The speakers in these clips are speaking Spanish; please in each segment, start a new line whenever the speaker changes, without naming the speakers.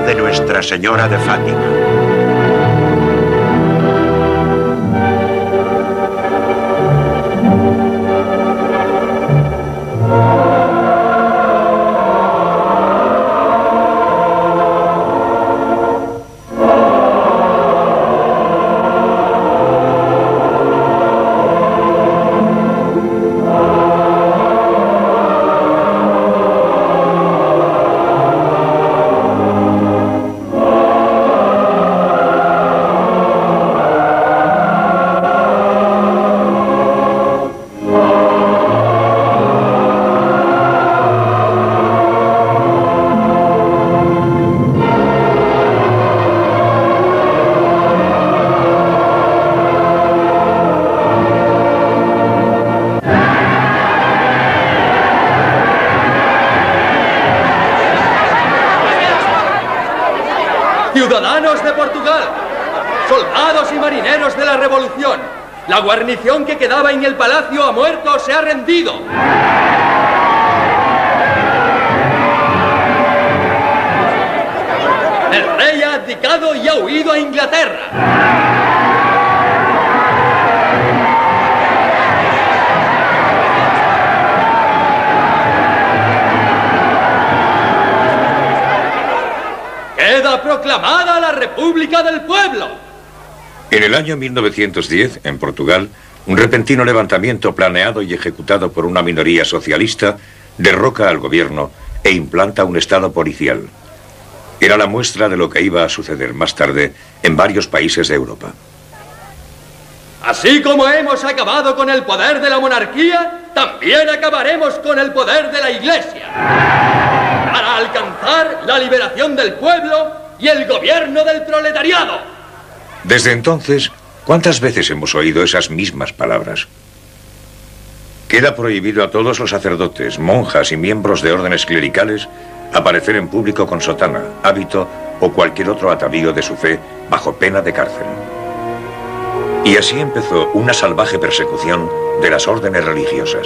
santuario de Nuestra Señora de Fátima.
Ciudadanos de Portugal, soldados y marineros de la Revolución, la guarnición que quedaba en el palacio ha muerto o se ha rendido. El rey ha abdicado y ha huido a Inglaterra. Queda proclamada la República del Pueblo.
En el año 1910, en Portugal, un repentino levantamiento planeado y ejecutado por una minoría socialista derroca al gobierno e implanta un estado policial. Era la muestra de lo que iba a suceder más tarde en varios países de Europa.
Así como hemos acabado con el poder de la monarquía, también acabaremos con el poder de la Iglesia, para alcanzar la liberación del pueblo y el gobierno del proletariado.
Desde entonces, ¿cuántas veces hemos oído esas mismas palabras? Queda prohibido a todos los sacerdotes, monjas y miembros de órdenes clericales aparecer en público con sotana, hábito o cualquier otro atavío de su fe bajo pena de cárcel. Y así empezó una salvaje persecución de las órdenes religiosas.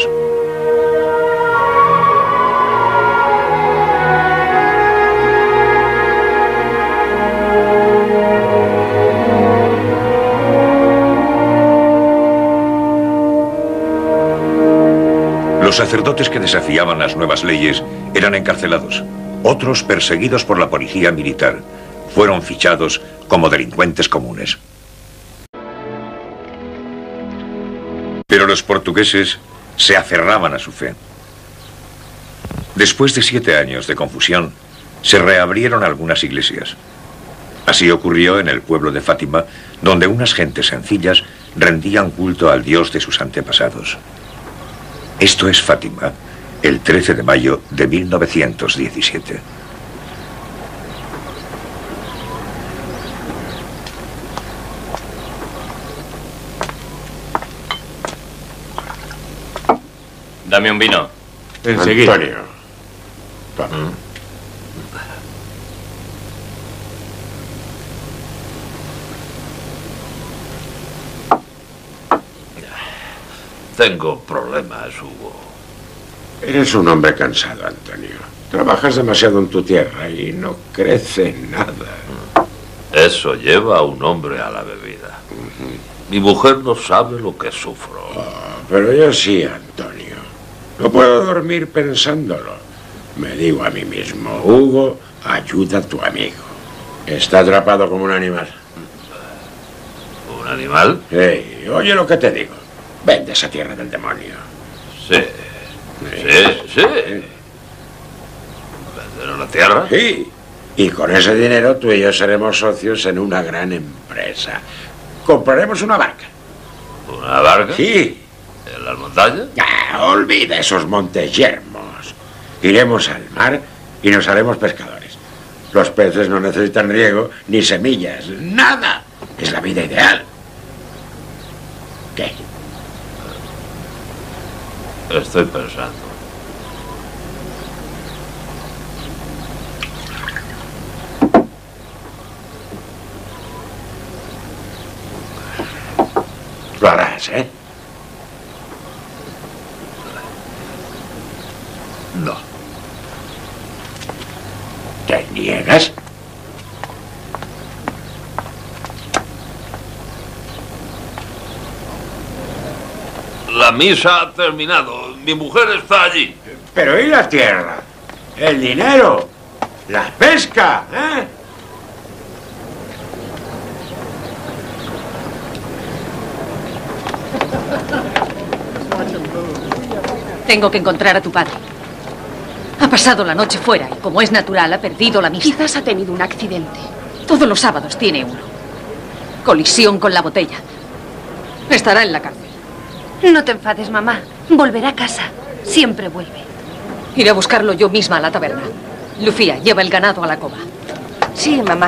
Los sacerdotes que desafiaban las nuevas leyes eran encarcelados. Otros, perseguidos por la policía militar, fueron fichados como delincuentes comunes. Pero los portugueses se aferraban a su fe. Después de 7 años de confusión, se reabrieron algunas iglesias. Así ocurrió en el pueblo de Fátima, donde unas gentes sencillas rendían culto al Dios de sus antepasados. Esto es Fátima, el 13 de mayo de 1917.
Dame un vino.
Enseguida.
Antonio.
Tengo problemas, Hugo.
Eres un hombre cansado, Antonio. Trabajas demasiado en tu tierra y no crece nada.
Eso lleva a un hombre a la bebida. Mi mujer no sabe lo que sufro.
Pero yo sí, Antonio. No puedo dormir pensándolo. Me digo a mí mismo, Hugo, ayuda a tu amigo. Está atrapado como un animal.
¿Un animal?
Hey, oye lo que te digo. Ven de esa tierra del demonio.
Sí. Sí. ¿Vender la tierra?
Sí. Y con ese dinero tú y yo seremos socios en una gran empresa. Compraremos una barca.
¿Una barca?
Sí.
¿En las montañas?
Olvida esos montes yermos. Iremos al mar y nos haremos pescadores. Los peces no necesitan riego ni semillas. Nada. Es la vida ideal. ¿Qué?
Estoy pensando.
Lo harás, ¿eh?
No.
¿Te niegas?
La misa ha terminado. Mi mujer está allí.
Pero ¿y la tierra? ¿El dinero? ¿La pesca? ¿Eh?
Tengo que encontrar a tu padre. Ha pasado la noche fuera y, como es natural, ha perdido la vista.
Quizás ha tenido un accidente.
Todos los sábados tiene uno. Colisión con la botella. Estará en la cárcel.
No te enfades, mamá. Volverá a casa. Siempre vuelve.
Iré a buscarlo yo misma a la taberna. Lucía, lleva el ganado a la cova.
Sí, mamá.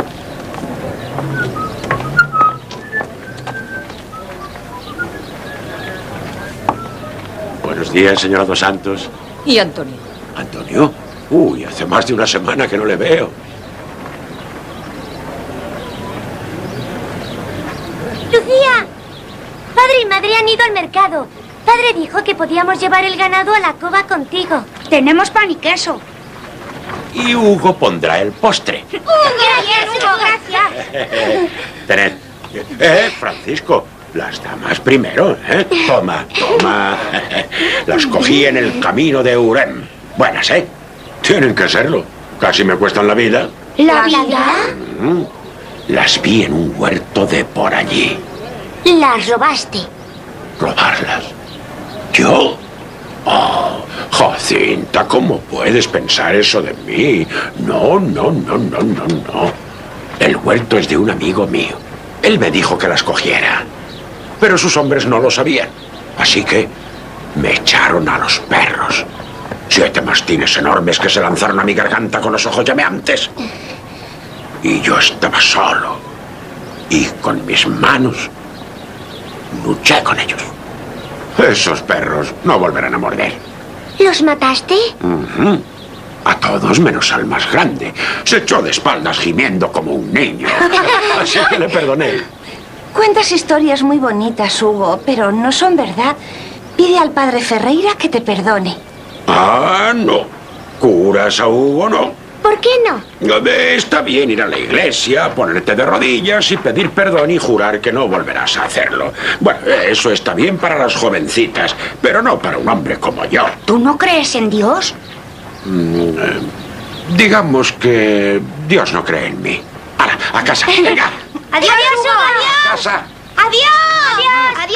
Buenos días, señora Dos Santos.
¿Y Antonio?
¿Antonio? Uy, hace más de una semana que no le veo.
¡Lucía! Padre y madre han ido al mercado. Padre dijo que podíamos llevar el ganado a la cova contigo. Tenemos pan y queso.
Y Hugo pondrá el postre.
Gracias, Hugo, gracias.
Tened. Francisco, las damas primero, ¿eh? Toma, toma. Las cogí en el camino de Urem. Buenas, ¿eh? Tienen que serlo. Casi me cuestan la vida.
¿La vida?
Las vi en un huerto de por allí.
Las robaste.
¿Robarlas? ¿Yo? Oh, Jacinta, ¿cómo puedes pensar eso de mí? No, no, no, no, no, no. El huerto es de un amigo mío. Él me dijo que las cogiera. Pero sus hombres no lo sabían. Así que me echaron a los perros. 7 mastines enormes que se lanzaron a mi garganta con los ojos llameantes. Y yo estaba solo. Y con mis manos luché con ellos. Esos perros no volverán a morder.
¿Los mataste?
A todos menos al más grande. Se echó de espaldas gimiendo como un niño. Así que le perdoné.
Cuentas historias muy bonitas, Hugo, pero no son verdad. Pide al padre Ferreira que te perdone.
Ah, no. Curas a Hugo, no.
¿Por qué no?
Está bien ir a la iglesia, ponerte de rodillas y pedir perdón y jurar que no volverás a hacerlo. Bueno, eso está bien para las jovencitas, pero no para un hombre como yo.
¿Tú no crees en Dios?
Digamos que Dios no cree en mí. ¡Hala, a casa! ¡Venga!
¡Adiós, Hugo!
¡A casa!
¡Adiós! ¡Adiós!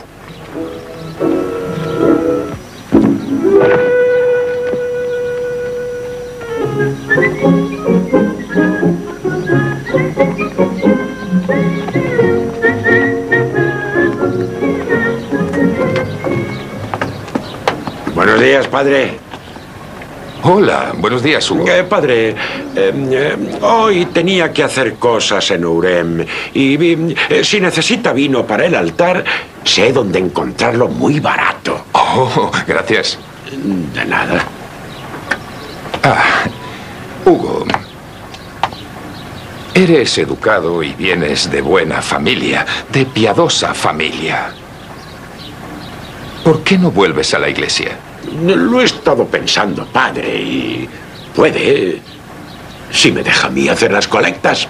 Buenos días, padre.
Hola, buenos días, Hugo.
Padre, hoy tenía que hacer cosas en Urem y si necesita vino para el altar, sé dónde encontrarlo muy barato.
Oh, gracias.
De nada.
Hugo, eres educado y vienes de buena familia, de piadosa familia. ¿Por qué no vuelves a la iglesia?
Lo he estado pensando, padre, y puede, si me deja a mí hacer las colectas.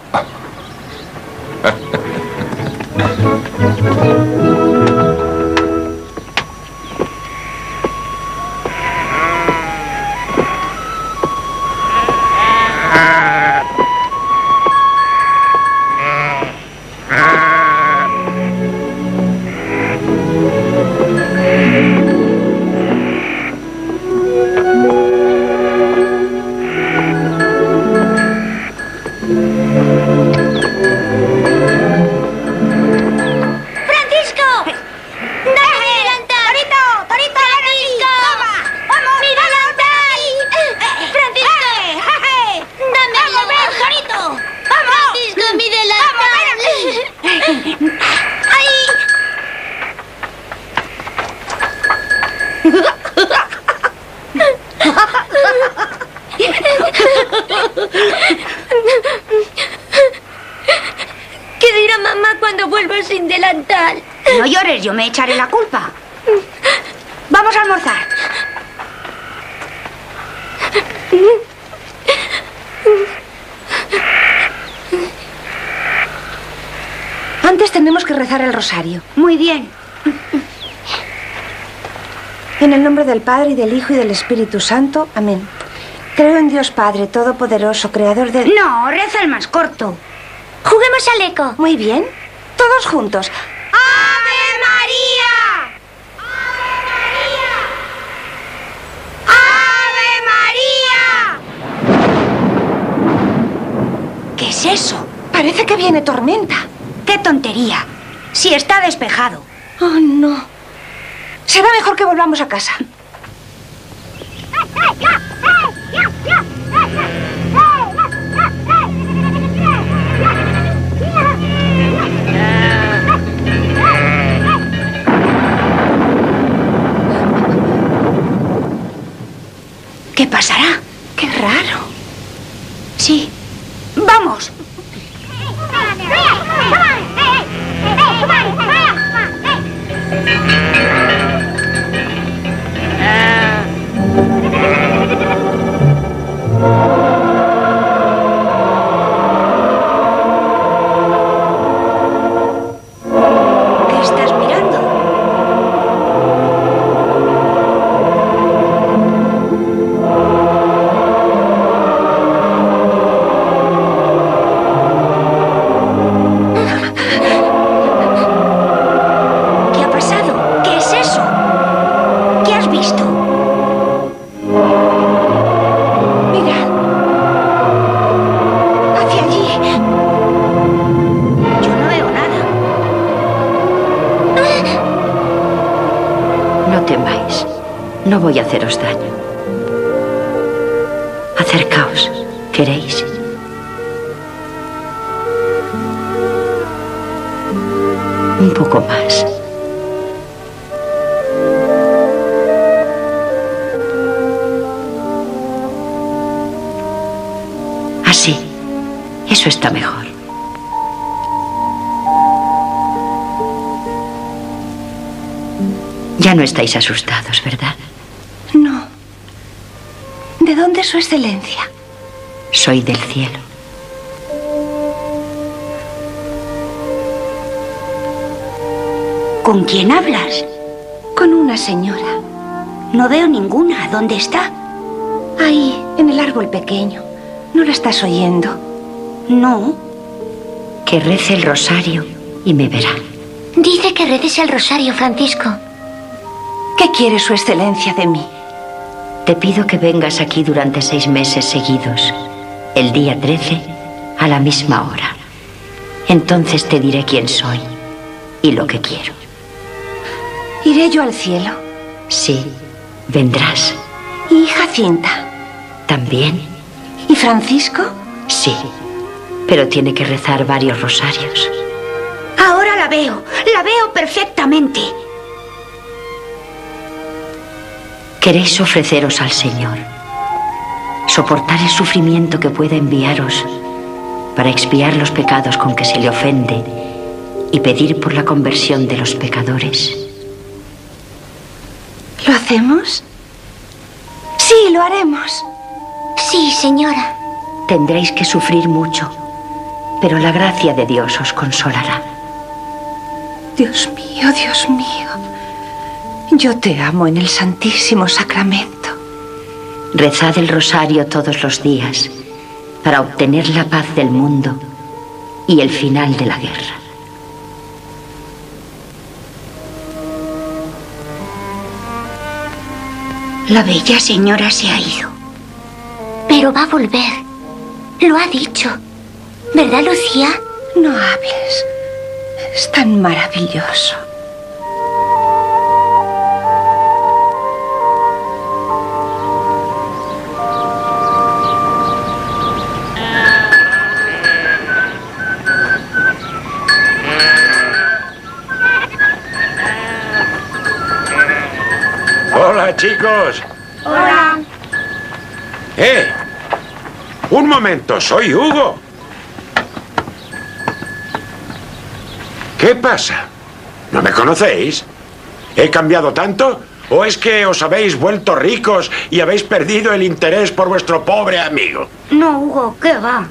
¿Qué dirá mamá cuando vuelva sin delantal?
No llores, yo me echaré la culpa. Vamos a almorzar.
Antes tenemos que rezar el rosario.
Muy bien.
En el nombre del Padre, y del Hijo, y del Espíritu Santo. Amén. Creo en Dios Padre Todopoderoso, Creador de...
No, reza el más corto.
Juguemos al eco.
Muy bien. Todos juntos.
¡Ave María! ¡Ave María! ¿Qué es eso?
Parece que viene tormenta.
¡Qué tontería! Si está despejado.
Oh, no. Será mejor que volvamos a casa.
¿Qué pasará?
Qué raro.
Sí. ¡Vamos! ¿Qué estás mirando? ¿Qué ha pasado? ¿Qué es eso? ¿Qué has visto?
Mira. Hacia allí.
Yo no veo nada.
No temáis. No voy a haceros daño. Acercaos. ¿Queréis? Un poco más. Así. Eso está mejor. Ya no estáis asustados, ¿verdad?
No. ¿De dónde es su excelencia?
Soy del cielo.
¿Con quién hablas?
Con una señora.
No veo ninguna. ¿Dónde está?
Ahí, en el árbol pequeño. ¿No la estás oyendo?
No.
Que rece el rosario y me verá.
Dice que reces el rosario, Francisco.
¿Qué quiere su excelencia de mí?
Te pido que vengas aquí durante 6 meses seguidos, el día 13, a la misma hora. Entonces te diré quién soy y lo que quiero.
¿Iré yo al cielo?
Sí, vendrás.
¿Y Jacinta?
¿También?
¿Y Francisco?
Sí, pero tiene que rezar varios rosarios.
Ahora la veo perfectamente.
Queréis ofreceros al Señor, soportar el sufrimiento que pueda enviaros para expiar los pecados con que se le ofende y pedir por la conversión de los pecadores.
¿Lo hacemos? Sí, lo haremos.
Sí, señora.
Tendréis que sufrir mucho, pero la gracia de Dios os consolará.
Dios mío, Dios mío. Yo te amo en el Santísimo Sacramento.
Rezad el rosario todos los días para obtener la paz del mundo y el final de la guerra.
La bella señora se ha ido.
Pero va a volver. Lo ha dicho. ¿Verdad, Lucía?
No hables. Es tan maravilloso.
Hola, chicos.
Hola.
Un momento, soy Hugo. ¿Qué pasa? ¿No me conocéis? ¿He cambiado tanto? ¿O es que os habéis vuelto ricos y habéis perdido el interés por vuestro pobre amigo?
No, Hugo, ¿qué va?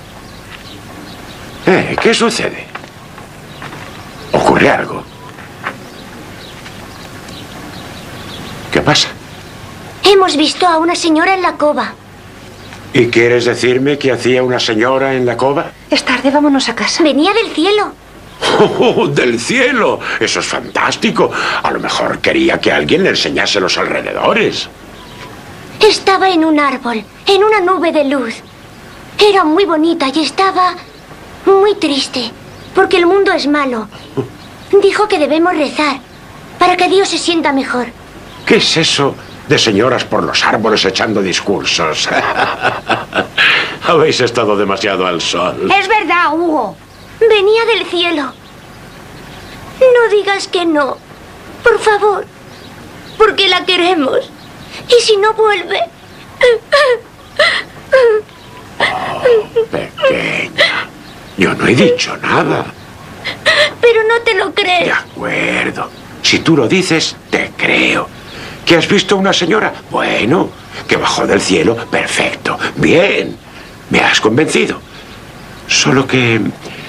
¿Qué sucede? ¿Ocurre algo? ¿Qué pasa?
Hemos visto a una señora en la cova.
¿Y quieres decirme qué hacía una señora en la cova?
Es tarde, vámonos a casa.
Venía del cielo.
¡Oh, del cielo! Eso es fantástico. A lo mejor quería que alguien le enseñase los alrededores.
Estaba en un árbol, en una nube de luz. Era muy bonita y estaba muy triste, porque el mundo es malo. Dijo que debemos rezar para que Dios se sienta mejor.
¿Qué es eso de señoras por los árboles echando discursos? Habéis estado demasiado al sol.
Es verdad, Hugo.
Venía del cielo. No digas que no, por favor, porque la queremos. ¿Y si no vuelve?
Oh, pequeña. Yo no he dicho nada.
Pero no te lo crees.
De acuerdo. Si tú lo dices, te creo. ¿Que has visto una señora? Bueno, que bajó del cielo. Perfecto. Bien. Me has convencido. Solo que...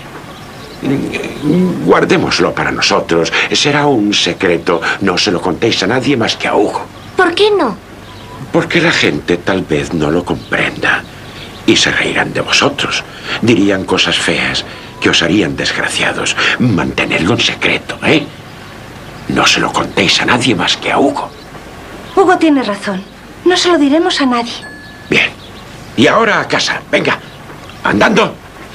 guardémoslo para nosotros. Será un secreto. No se lo contéis a nadie más que a Hugo.
¿Por qué no?
Porque la gente tal vez no lo comprenda. Y se reirán de vosotros. Dirían cosas feas que os harían desgraciados. Mantenedlo en secreto, ¿eh? No se lo contéis a nadie más que a Hugo.
Hugo tiene razón. No se lo diremos a nadie.
Bien. Y ahora a casa. Venga. Andando.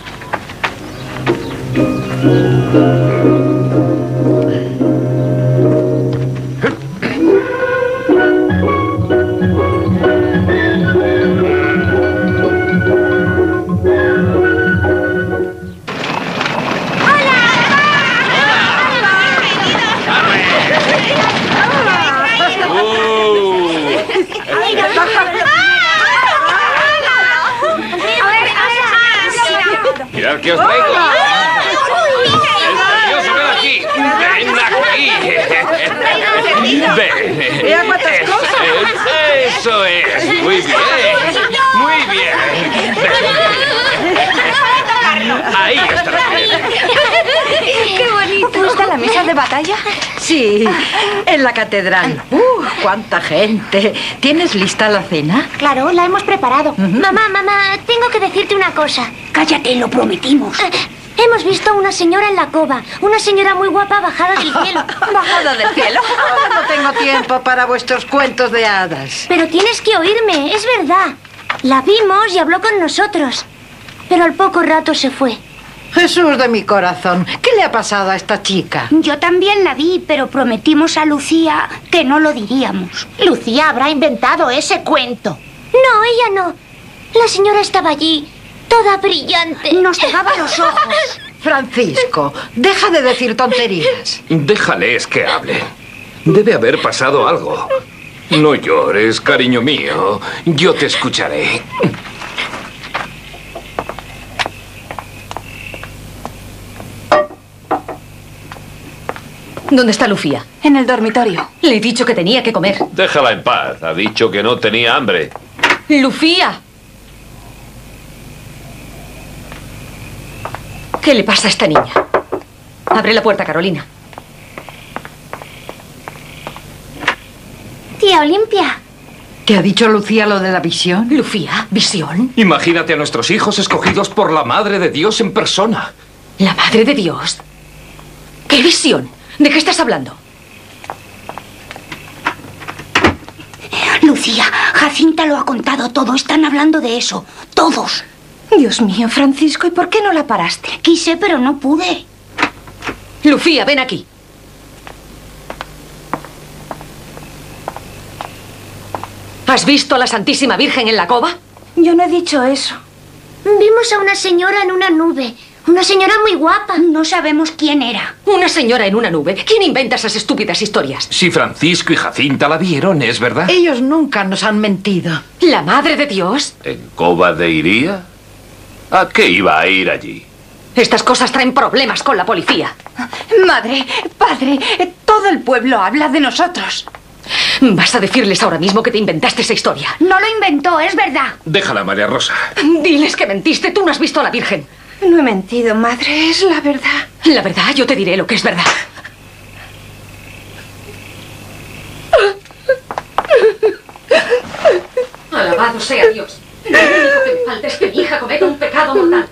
Mirad que os traigo. ¡Precioso, ven aquí! ¡Ven aquí! ¡Ven!
Mira cuántas cosas.
¡Eso es! ¡Muy bien! ¡Muy bien! Ahí está.
¡Qué bonito!
¿Está la mesa de batalla?
Sí, en la catedral. ¡Cuánta gente! ¿Tienes lista la cena?
Claro, la hemos preparado. Mamá, tengo que decirte una cosa.
Cállate, lo prometimos.
Hemos visto a una señora en la cova. Una señora muy guapa bajada del cielo.
¿Bajada del cielo? No tengo tiempo para vuestros cuentos de hadas.
Pero tienes que oírme, es verdad. La vimos y habló con nosotros. Pero al poco rato se fue.
Jesús de mi corazón, ¿qué le ha pasado a esta chica?
Yo también la vi, pero prometimos a Lucía que no lo diríamos.
Lucía habrá inventado ese cuento.
No, ella no. La señora estaba allí, toda brillante.
Nos cegaba los ojos.
Francisco, deja de decir tonterías.
Déjales que hable. Debe haber pasado algo. No llores, cariño mío. Yo te escucharé.
¿Dónde está Lucía?
En el dormitorio.
Le he dicho que tenía que comer.
Déjala en paz. Ha dicho que no tenía hambre.
¡Lucía! ¿Qué le pasa a esta niña? Abre la puerta, Carolina.
Tía Olimpia.
¿Te ha dicho Lucía lo de la visión?
¿Lucía? ¿Visión?
Imagínate a nuestros hijos escogidos por la Madre de Dios en persona.
¿La Madre de Dios? ¿Qué visión? ¿De qué estás hablando?
Lucía, Jacinta lo ha contado todo. Están hablando de eso. Todos.
Dios mío, Francisco, ¿y por qué no la paraste?
Quise, pero no pude.
Lucía, ven aquí. ¿Has visto a la Santísima Virgen en la cova?
Yo no he dicho eso.
Vimos a una señora en una nube. Una señora muy guapa.
No sabemos quién era.
¿Una señora en una nube? ¿Quién inventa esas estúpidas historias?
Si Francisco y Jacinta la vieron, ¿es verdad?
Ellos nunca nos han mentido.
¿La Madre de Dios?
¿En Cova de Iría? ¿A qué iba a ir allí?
Estas cosas traen problemas con la policía.
Madre, padre, todo el pueblo habla de nosotros.
Vas a decirles ahora mismo que te inventaste esa historia.
No lo inventó, es verdad.
Déjala, María Rosa.
Diles que mentiste. Tú no has visto a la Virgen.
No he mentido, madre. Es la verdad.
La verdad, yo te diré lo que es verdad. Alabado sea Dios. Lo único que me falta es que mi hija cometa un pecado mortal.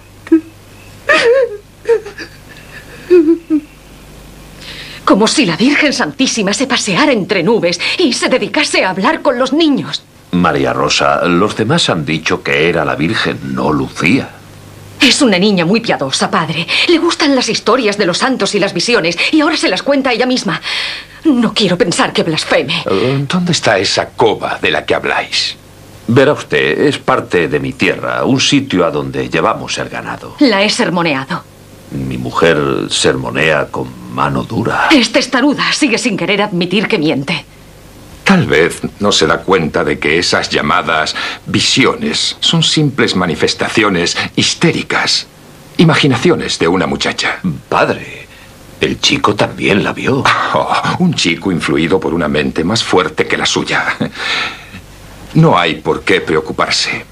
Como si la Virgen Santísima se paseara entre nubes y se dedicase a hablar con los niños.
María Rosa, los demás han dicho que era la Virgen, no Lucía.
Es una niña muy piadosa, padre. Le gustan las historias de los santos y las visiones, y ahora se las cuenta ella misma. No quiero pensar que blasfeme.
¿Dónde está esa cova de la que habláis?
Verá usted, es parte de mi tierra, un sitio a donde llevamos el ganado.
La he sermoneado.
Mi mujer sermonea con mano dura.
Es testaruda, sigue sin querer admitir que miente.
Tal vez no se da cuenta de que esas llamadas visiones son simples manifestaciones histéricas, imaginaciones de una muchacha.
Padre, el chico también la vio.
Oh, un chico influido por una mente más fuerte que la suya. No hay por qué preocuparse.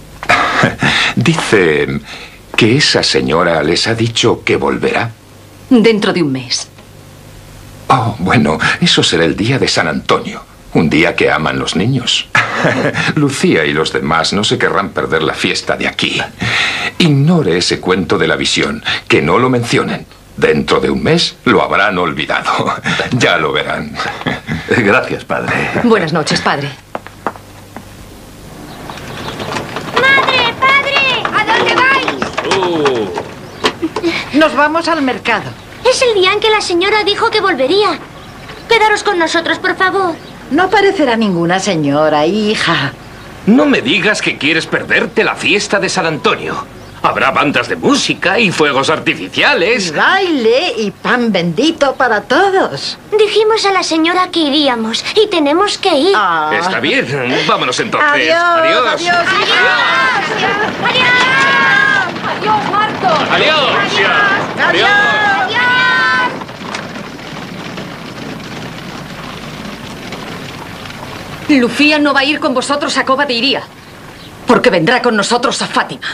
Dice que esa señora les ha dicho que volverá.
Dentro de un mes.
Oh, bueno, eso será el día de San Antonio. Un día que aman los niños. Lucía y los demás no se querrán perder la fiesta de aquí. Ignore ese cuento de la visión. Que no lo mencionen. Dentro de un mes lo habrán olvidado. Ya lo verán.
Gracias, padre.
Buenas noches, padre.
¡Madre, padre! ¿A dónde vais?
Nos vamos al mercado.
Es el día en que la señora dijo que volvería. Quedaros con nosotros, por favor.
No aparecerá ninguna señora, hija.
No me digas que quieres perderte la fiesta de San Antonio. Habrá bandas de música y fuegos artificiales.
Y baile y pan bendito para todos.
Dijimos a la señora que iríamos y tenemos que ir.
Está bien, vámonos entonces.
Adiós.
Adiós.
Adiós.
Adiós.
Adiós, Marto.
Adiós.
Adiós.
Lucía no va a ir con vosotros a Cova de Iría, porque vendrá con nosotros a Fátima.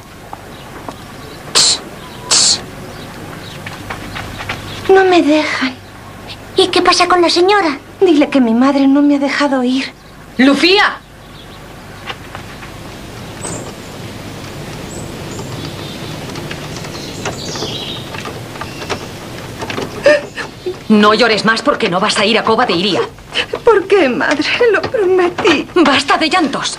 No me dejan.
¿Y qué pasa con la señora?
Dile que mi madre no me ha dejado ir.
¡Lucía! No llores más porque no vas a ir a Cova de Iría.
¿Por qué, madre? Lo prometí.
¡Basta de llantos!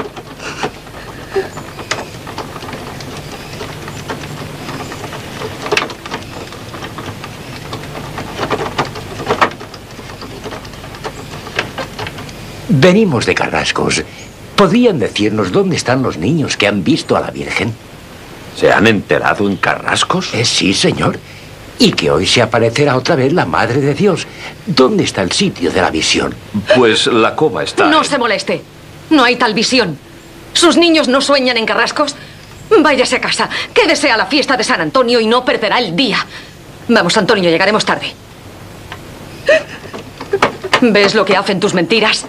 Venimos de Carrascos. ¿Podrían decirnos dónde están los niños que han visto a la Virgen?
¿Se han enterado en Carrascos?
Sí, señor. Y que hoy se aparecerá otra vez la Madre de Dios. ¿Dónde está el sitio de la visión?
Pues la cova está...
No se moleste. No hay tal visión. ¿Sus niños no sueñan en Carrascos? Váyase a casa. Quédese a la fiesta de San Antonio y no perderá el día. Vamos, Antonio, llegaremos tarde. ¿Ves lo que hacen tus mentiras?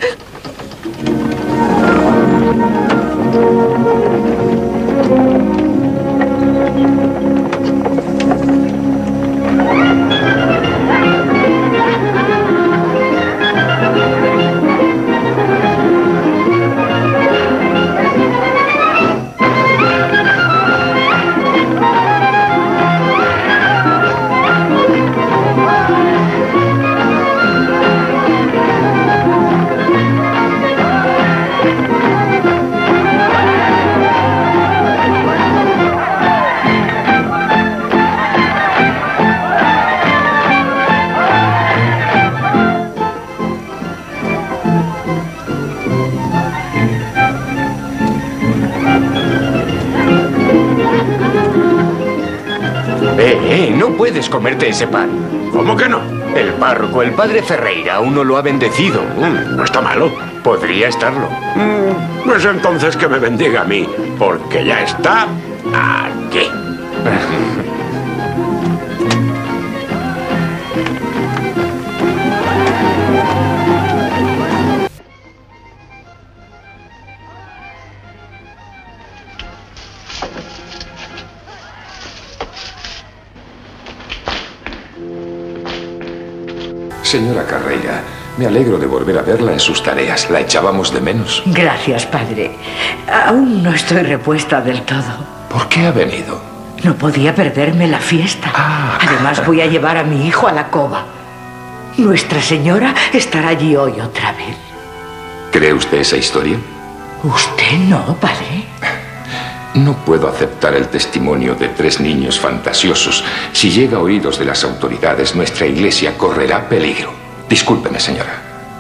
No puedes comerte ese pan.
¿Cómo que no?
El párroco, el padre Ferreira, aún no lo ha bendecido.
No está malo.
Podría estarlo.
Pues entonces que me bendiga a mí, porque ya está aquí.
Señora Carreira, Me alegro de volver a verla en sus tareas. La echábamos de menos.
Gracias, padre. Aún no estoy repuesta del todo.
¿Por qué ha venido?
No podía perderme la fiesta. Además, voy a llevar a mi hijo a la cova. Nuestra Señora estará allí hoy otra vez.
¿Cree usted esa historia?
¿Usted no, padre?
No puedo aceptar el testimonio de 3 niños fantasiosos. Si llega a oídos de las autoridades, nuestra iglesia correrá peligro. Discúlpeme, señora.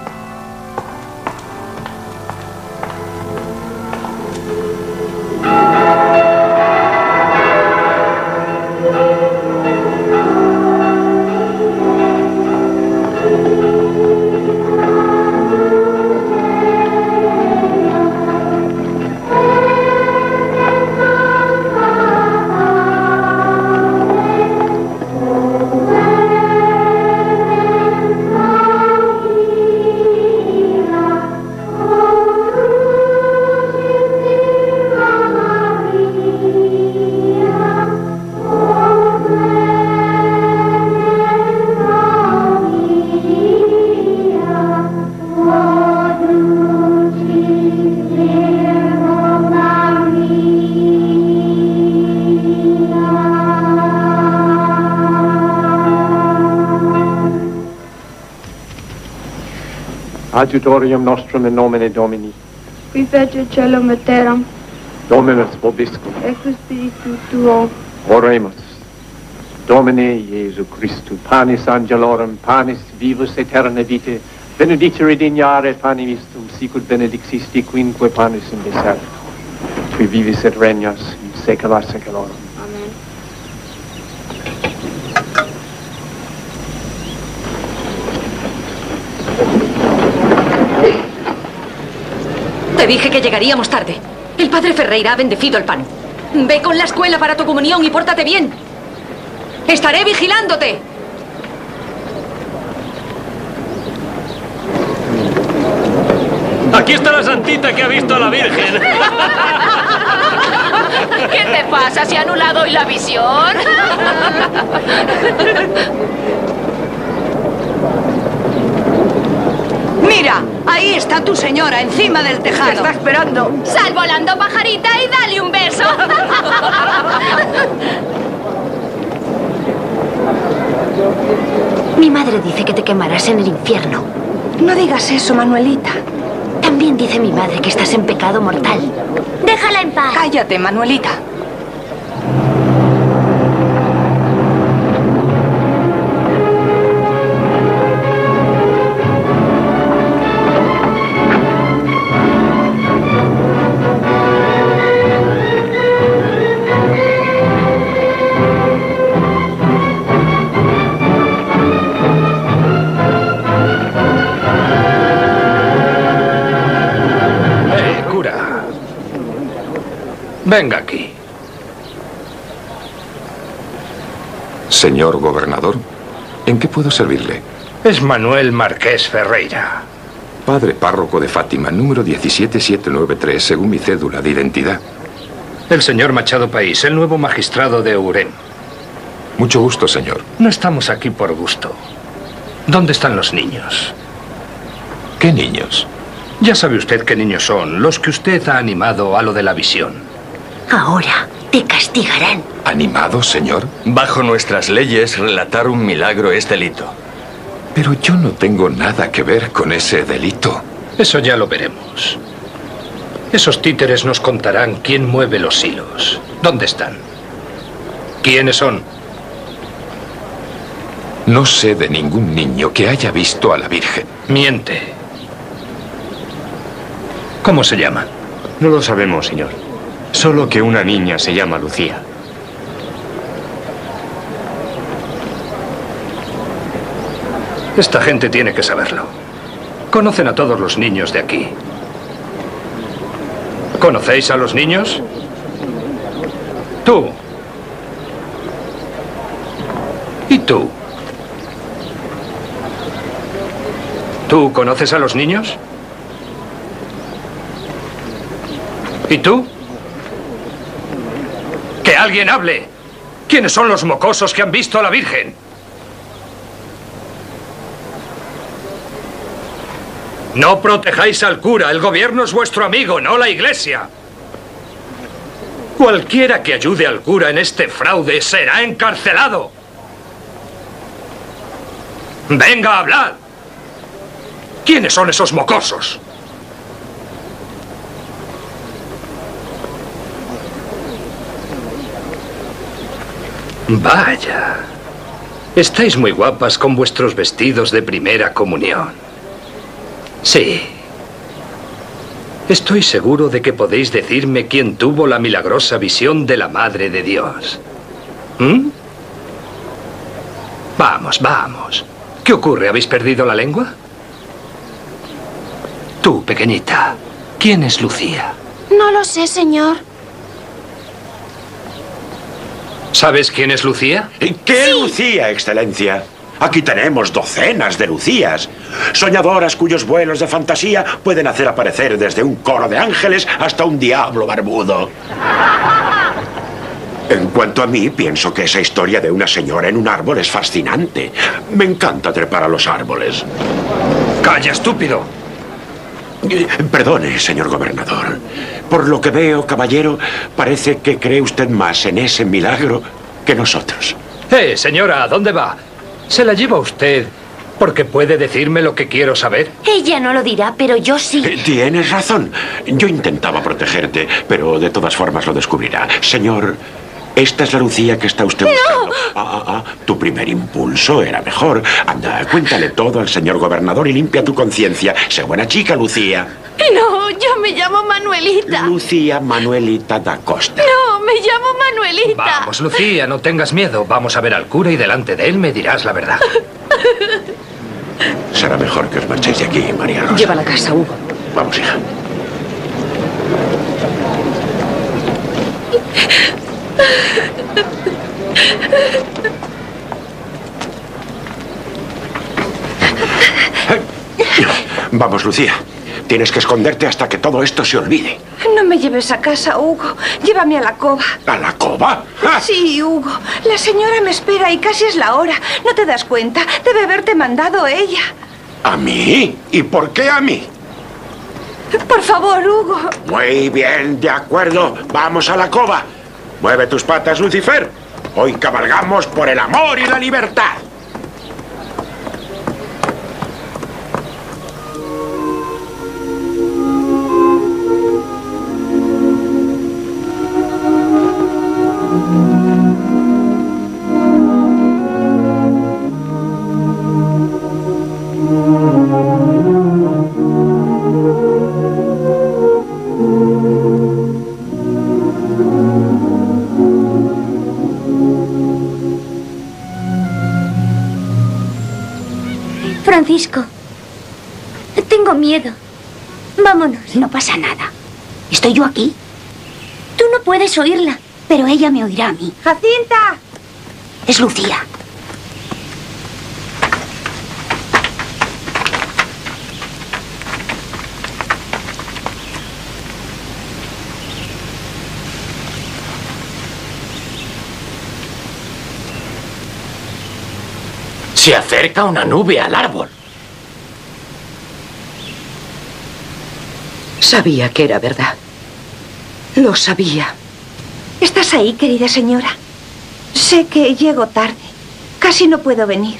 Adjutorium nostrum in nomine Domini.
Qui fece celum et terram.
Dominus vobiscum.
Ex spiritu tuo.
Oremus. Domine Iesu Christu, panis angelorum, panis vivus aeterna vitae, benedicere dignare panem istum, sicut benedixisti quinque panis in deserto. Qui vivis et regnas in saecula saeculorum.
Amen.
Te dije que llegaríamos tarde. El padre Ferreira ha bendecido el pan. Ve con la escuela para tu comunión y pórtate bien. Estaré vigilándote.
Aquí está la santita que ha visto a la Virgen.
¿Qué te pasa? ¿Se ha anulado hoy la visión?
Mira, ahí está tu señora, encima del tejado.
Te está esperando. Sal volando, pajarita, y dale un beso.
Mi madre dice que te quemarás en el infierno.
No digas eso, Manuelita.
También dice mi madre que estás en pecado mortal.
Déjala en paz.
Cállate, Manuelita.
Venga aquí.
Señor gobernador, ¿en qué puedo servirle?
Es Manuel Marqués Ferreira.
Padre párroco de Fátima, número 17793, según mi cédula de identidad.
El señor Machado País, el nuevo magistrado de Urén.
Mucho gusto, señor.
No estamos aquí por gusto. ¿Dónde están los niños?
¿Qué niños?
Ya sabe usted qué niños son, los que usted ha animado a lo de la visión.
Ahora te castigarán.
¿Animado, señor?
Bajo nuestras leyes, relatar un milagro es delito.
Pero yo no tengo nada que ver con ese delito.
Eso ya lo veremos. Esos títeres nos contarán quién mueve los hilos. ¿Dónde están? ¿Quiénes son?
No sé de ningún niño que haya visto a la Virgen.
Miente. ¿Cómo se llaman?
No lo sabemos, señor. Solo que una niña se llama Lucía.
Esta gente tiene que saberlo. Conocen a todos los niños de aquí. ¿Conocéis a los niños? Tú. ¿Y tú? ¿Tú conoces a los niños? ¿Y tú? ¡Que alguien hable! ¿Quiénes son los mocosos que han visto a la Virgen? No protejáis al cura. El gobierno es vuestro amigo, no la iglesia. Cualquiera que ayude al cura en este fraude será encarcelado. Venga, hablad. ¿Quiénes son esos mocosos? Vaya. Estáis muy guapas con vuestros vestidos de primera comunión. Sí. Estoy seguro de que podéis decirme quién tuvo la milagrosa visión de la Madre de Dios. ¿Mm? Vamos, vamos. ¿Qué ocurre? ¿Habéis perdido la lengua? Tú, pequeñita, ¿quién es Lucía?
No lo sé, señor.
¿Sabes quién es Lucía?
¿Qué Lucía, excelencia? Aquí tenemos docenas de Lucías. Soñadoras cuyos vuelos de fantasía pueden hacer aparecer desde un coro de ángeles hasta un diablo barbudo. En cuanto a mí, pienso que esa historia de una señora en un árbol es fascinante. Me encanta trepar a los árboles.
¡Calla, estúpido!
Perdone, señor gobernador. Por lo que veo, caballero, parece que cree usted más en ese milagro que nosotros.
Señora, ¿a dónde va? Se la lleva usted porque puede decirme lo que quiero saber.
Ella no lo dirá, pero yo sí.
Tienes razón. Yo intentaba protegerte, pero de todas formas lo descubrirá. Señor, esta es la Lucía que está usted buscando. ¡No! Tu primer impulso era mejor. Anda, cuéntale todo al señor gobernador y limpia tu conciencia. Sé buena chica, Lucía.
No, yo me llamo Manuelita.
Lucía Manuelita da Costa.
No, me llamo Manuelita.
Vamos, Lucía, no tengas miedo. Vamos a ver al cura y delante de él me dirás la verdad.
Será mejor que os marchéis de aquí, María Rosa.
Llévala a casa, Hugo.
Vamos, hija. Vamos, Lucía. Tienes que esconderte hasta que todo esto se olvide.
No me lleves a casa, Hugo. Llévame a la cova.
¿A la cova?
Sí, Hugo. La señora me espera y casi es la hora. ¿No te das cuenta? Debe haberte mandado ella.
¿A mí? ¿Y por qué a mí?
Por favor, Hugo.
Muy bien, de acuerdo. Vamos a la cova. Mueve tus patas, Lucifer. Hoy cabalgamos por el amor y la libertad.
Francisco, tengo miedo. Vámonos.
No pasa nada. ¿Estoy yo aquí?
Tú no puedes oírla.
Pero ella me oirá a mí.
¡Jacinta!
Es Lucía.
Se acerca una nube al árbol.
Sabía que era verdad. Lo sabía.
¿Estás ahí, querida señora? Sé que llego tarde. Casi no puedo venir.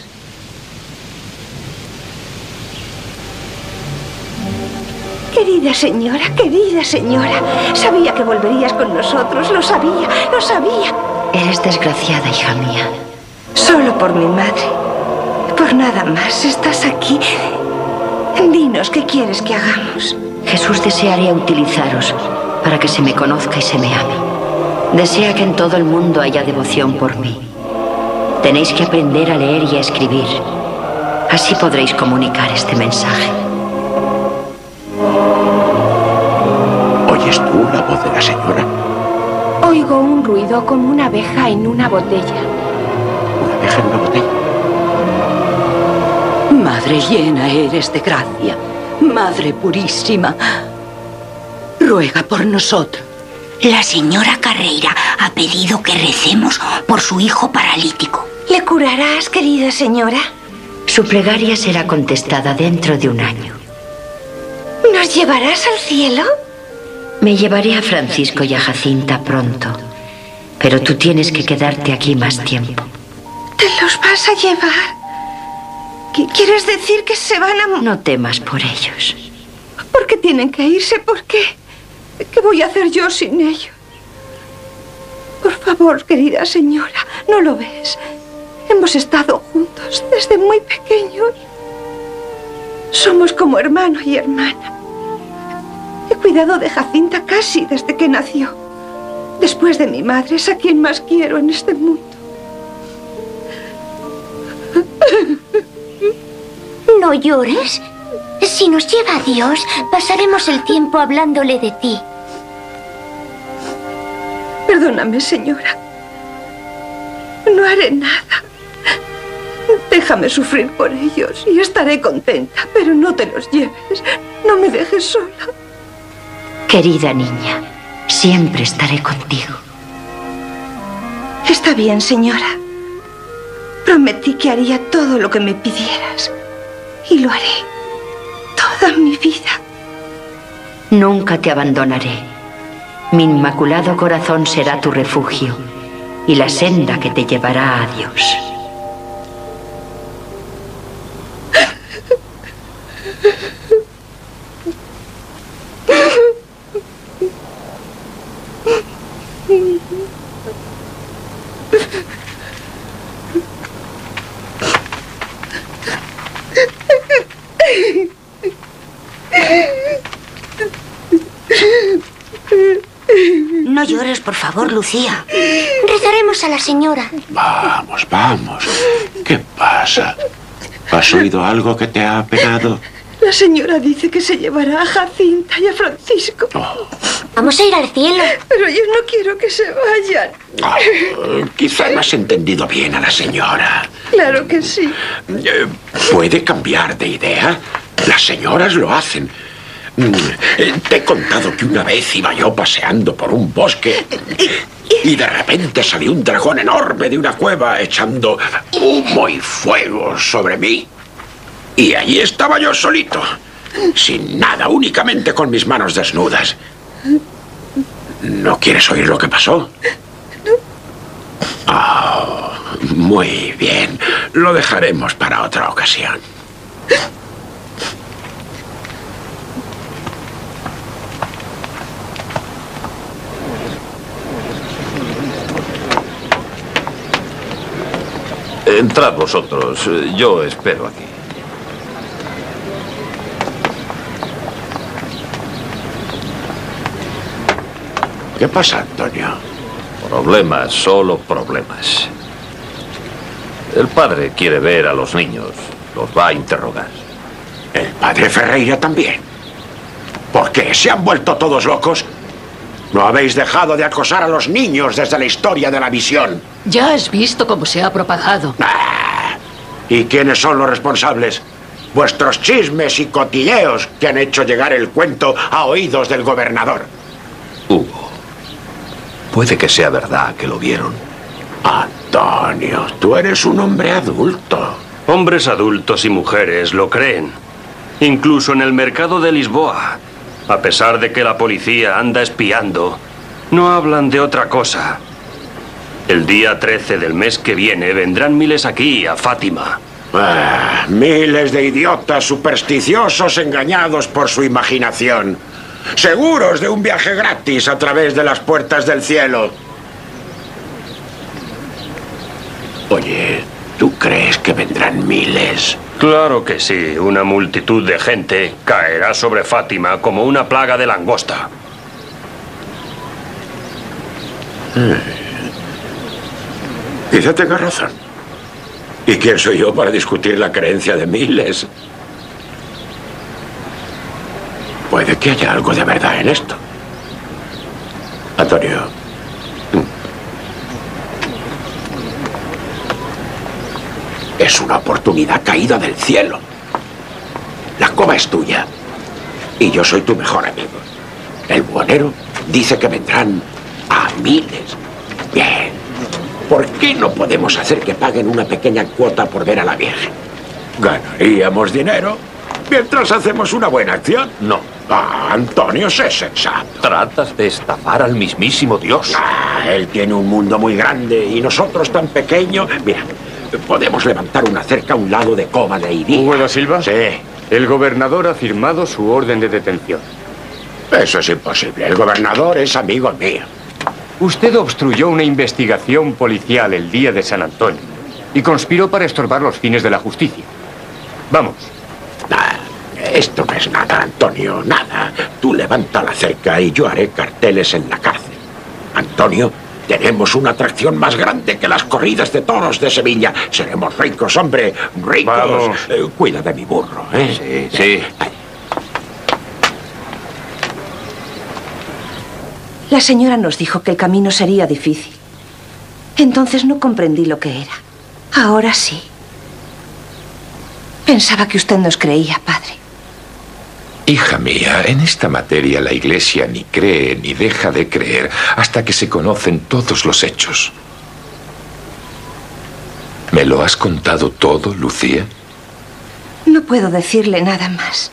Querida señora. Sabía que volverías con nosotros. Lo sabía.
Eres desgraciada, hija mía.
Solo por mi madre. Por nada más. Estás aquí. Dinos qué quieres que hagamos.
Jesús desearía utilizaros para que se me conozca y se me ame. Desea que en todo el mundo haya devoción por mí. Tenéis que aprender a leer y a escribir. Así podréis comunicar este mensaje.
¿Oyes tú la voz de la señora?
Oigo un ruido como una abeja en una botella.
¿Una abeja en una botella?
Madre llena eres de gracia. Madre purísima. Ruega por nosotros.
La señora Carreira ha pedido que recemos por su hijo paralítico.
¿Le curarás, querida señora?
Su plegaria será contestada dentro de un año.
¿Nos llevarás al cielo?
Me llevaré a Francisco y a Jacinta pronto, pero tú tienes que quedarte aquí más tiempo.
¿Te los vas a llevar? ¿Quieres decir que se van a...?
No temas por ellos.
¿Por qué tienen que irse? ¿Por qué? ¿Qué voy a hacer yo sin ellos? Por favor, querida señora, ¿no lo ves? Hemos estado juntos desde muy pequeños. Somos como hermano y hermana. He cuidado de Jacinta casi desde que nació. Después de mi madre, es a quien más quiero en este mundo.
No llores. Si nos lleva a Dios, pasaremos el tiempo hablándole de ti.
Perdóname, señora. No haré nada. Déjame sufrir por ellos y estaré contenta, pero no te los lleves. No me dejes sola.
Querida niña, siempre estaré contigo.
Está bien, señora. Prometí que haría todo lo que me pidieras. Y lo haré. Toda mi vida.
Nunca te abandonaré. Mi inmaculado corazón será tu refugio y la senda que te llevará a Dios.
No llores, por favor, Lucía.
Rezaremos a la señora.
Vamos, vamos. ¿Qué pasa? ¿Has oído algo que te ha apenado?
La señora dice que se llevará a Jacinta y a Francisco.
Vamos a ir al cielo.
Pero yo no quiero que se vayan.
Quizá no has entendido bien a la señora.
Claro que sí.
¿Puede cambiar de idea? Las señoras lo hacen. Te he contado que una vez iba yo paseando por un bosque y de repente salió un dragón enorme de una cueva echando humo y fuego sobre mí. Y allí estaba yo solito, sin nada, únicamente con mis manos desnudas. ¿No quieres oír lo que pasó? Oh, muy bien. Lo dejaremos para otra ocasión.
Entrad vosotros, yo espero aquí.
¿Qué pasa, Antonio?
Problemas, solo problemas. El padre quiere ver a los niños. Los va a interrogar.
¿El padre Ferreira también? ¿Por qué? ¿Se han vuelto todos locos? ¿No habéis dejado de acosar a los niños desde la historia de la visión?
Ya has visto cómo se ha propagado.
¿Y quiénes son los responsables? Vuestros chismes y cotilleos que han hecho llegar el cuento a oídos del gobernador.
Hugo, puede que sea verdad que lo vieron.
Antonio, tú eres un hombre adulto.
Hombres adultos y mujeres lo creen. Incluso en el mercado de Lisboa. A pesar de que la policía anda espiando, no hablan de otra cosa. El día 13 del mes que viene vendrán miles aquí, a Fátima.
Miles de idiotas supersticiosos engañados por su imaginación. Seguros de un viaje gratis a través de las puertas del cielo. Oye, ¿tú crees que vendrán miles?
Claro que sí. Una multitud de gente caerá sobre Fátima como una plaga de langosta.
Quizá tenga razón. ¿Y quién soy yo para discutir la creencia de miles? Puede que haya algo de verdad en esto. Antonio. Es una oportunidad caída del cielo. La cova es tuya. Y yo soy tu mejor amigo. El buhonero dice que vendrán a miles. Bien. ¿Por qué no podemos hacer que paguen una pequeña cuota por ver a la Virgen? Ganaríamos dinero mientras hacemos una buena acción.
No.
Antonio, sé sensato.
Tratas de estafar al mismísimo Dios.
Él tiene un mundo muy grande y nosotros tan pequeños. Mira, podemos levantar una cerca a un lado de Cova de Iría.
¿Hugo da Silva?
Sí.
El gobernador ha firmado su orden de detención.
Eso es imposible. El gobernador es amigo mío.
Usted obstruyó una investigación policial el día de San Antonio y conspiró para estorbar los fines de la justicia. Vamos.
Esto no es nada, Antonio, nada. Tú levanta la cerca y yo haré carteles en la cárcel. Antonio, tenemos una atracción más grande que las corridas de toros de Sevilla. Seremos ricos, hombre, ricos.
Vamos.
Cuida de mi burro, ¿eh?
Sí.
La señora nos dijo que el camino sería difícil. Entonces no comprendí lo que era. Ahora sí. Pensaba que usted nos creía, padre.
Hija mía, en esta materia la Iglesia ni cree ni deja de creer hasta que se conocen todos los hechos. ¿Me lo has contado todo, Lucía?
No puedo decirle nada más.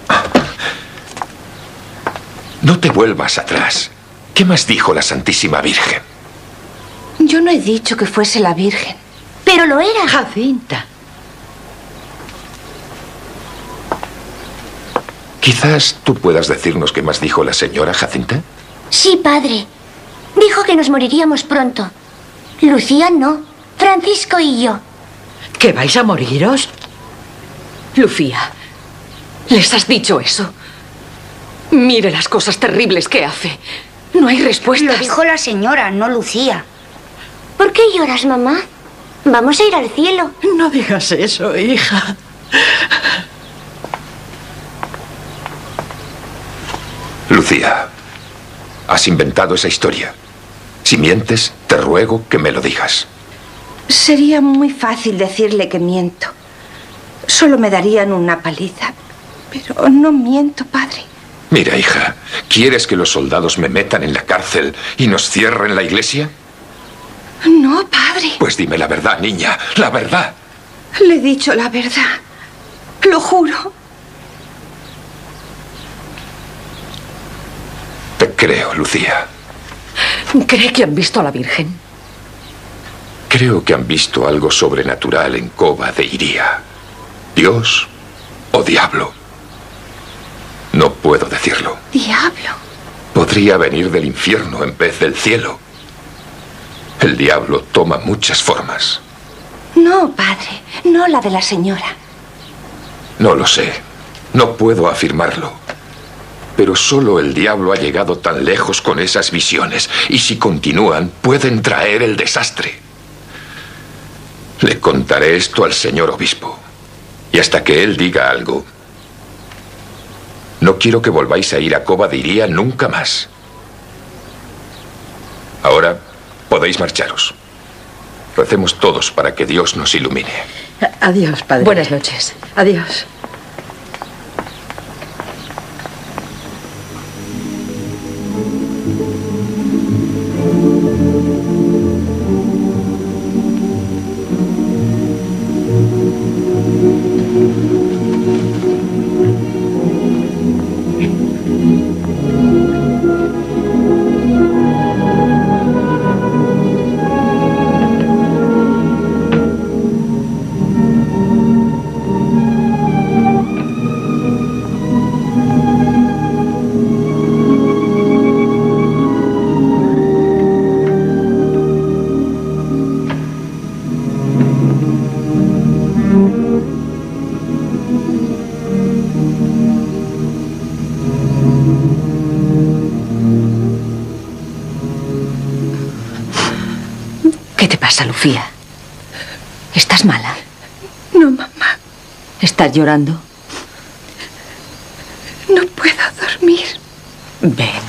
No te vuelvas atrás. ¿Qué más dijo la Santísima Virgen?
Yo no he dicho que fuese la Virgen.
Pero lo era.
Jacinta.
Quizás tú puedas decirnos qué más dijo la señora, Jacinta.
Sí, padre. Dijo que nos moriríamos pronto. Lucía no. Francisco y yo.
¿Que vais a moriros?
Lucía, ¿les has dicho eso? Mire las cosas terribles que hace. No hay respuestas.
Lo dijo la señora, no Lucía.
¿Por qué lloras, mamá? Vamos a ir al cielo.
No digas eso, hija.
Lucía, has inventado esa historia. Si mientes, te ruego que me lo digas.
Sería muy fácil decirle que miento. Solo me darían una paliza. Pero no miento, padre.
Mira, hija, ¿quieres que los soldados me metan en la cárcel y nos cierren la iglesia?
No, padre.
Pues dime la verdad, niña, la verdad.
Le he dicho la verdad. Lo juro.
Te creo, Lucía.
¿Cree que han visto a la Virgen?
Creo que han visto algo sobrenatural en Cova de Iría. ¿Dios o diablo? No puedo decirlo.
¿Diablo?
Podría venir del infierno en vez del cielo. El diablo toma muchas formas.
No, padre. No la de la señora.
No lo sé. No puedo afirmarlo. Pero solo el diablo ha llegado tan lejos con esas visiones. Y si continúan, pueden traer el desastre. Le contaré esto al señor obispo. Y hasta que él diga algo, no quiero que volváis a ir a Cova de Iría nunca más. Ahora podéis marcharos. Recemos todos para que Dios nos ilumine.
Adiós, padre.
Buenas noches.
Adiós.
¿Qué te pasa, Lucía? ¿Estás mala?
No, mamá.
¿Estás llorando?
No puedo dormir.
Ven.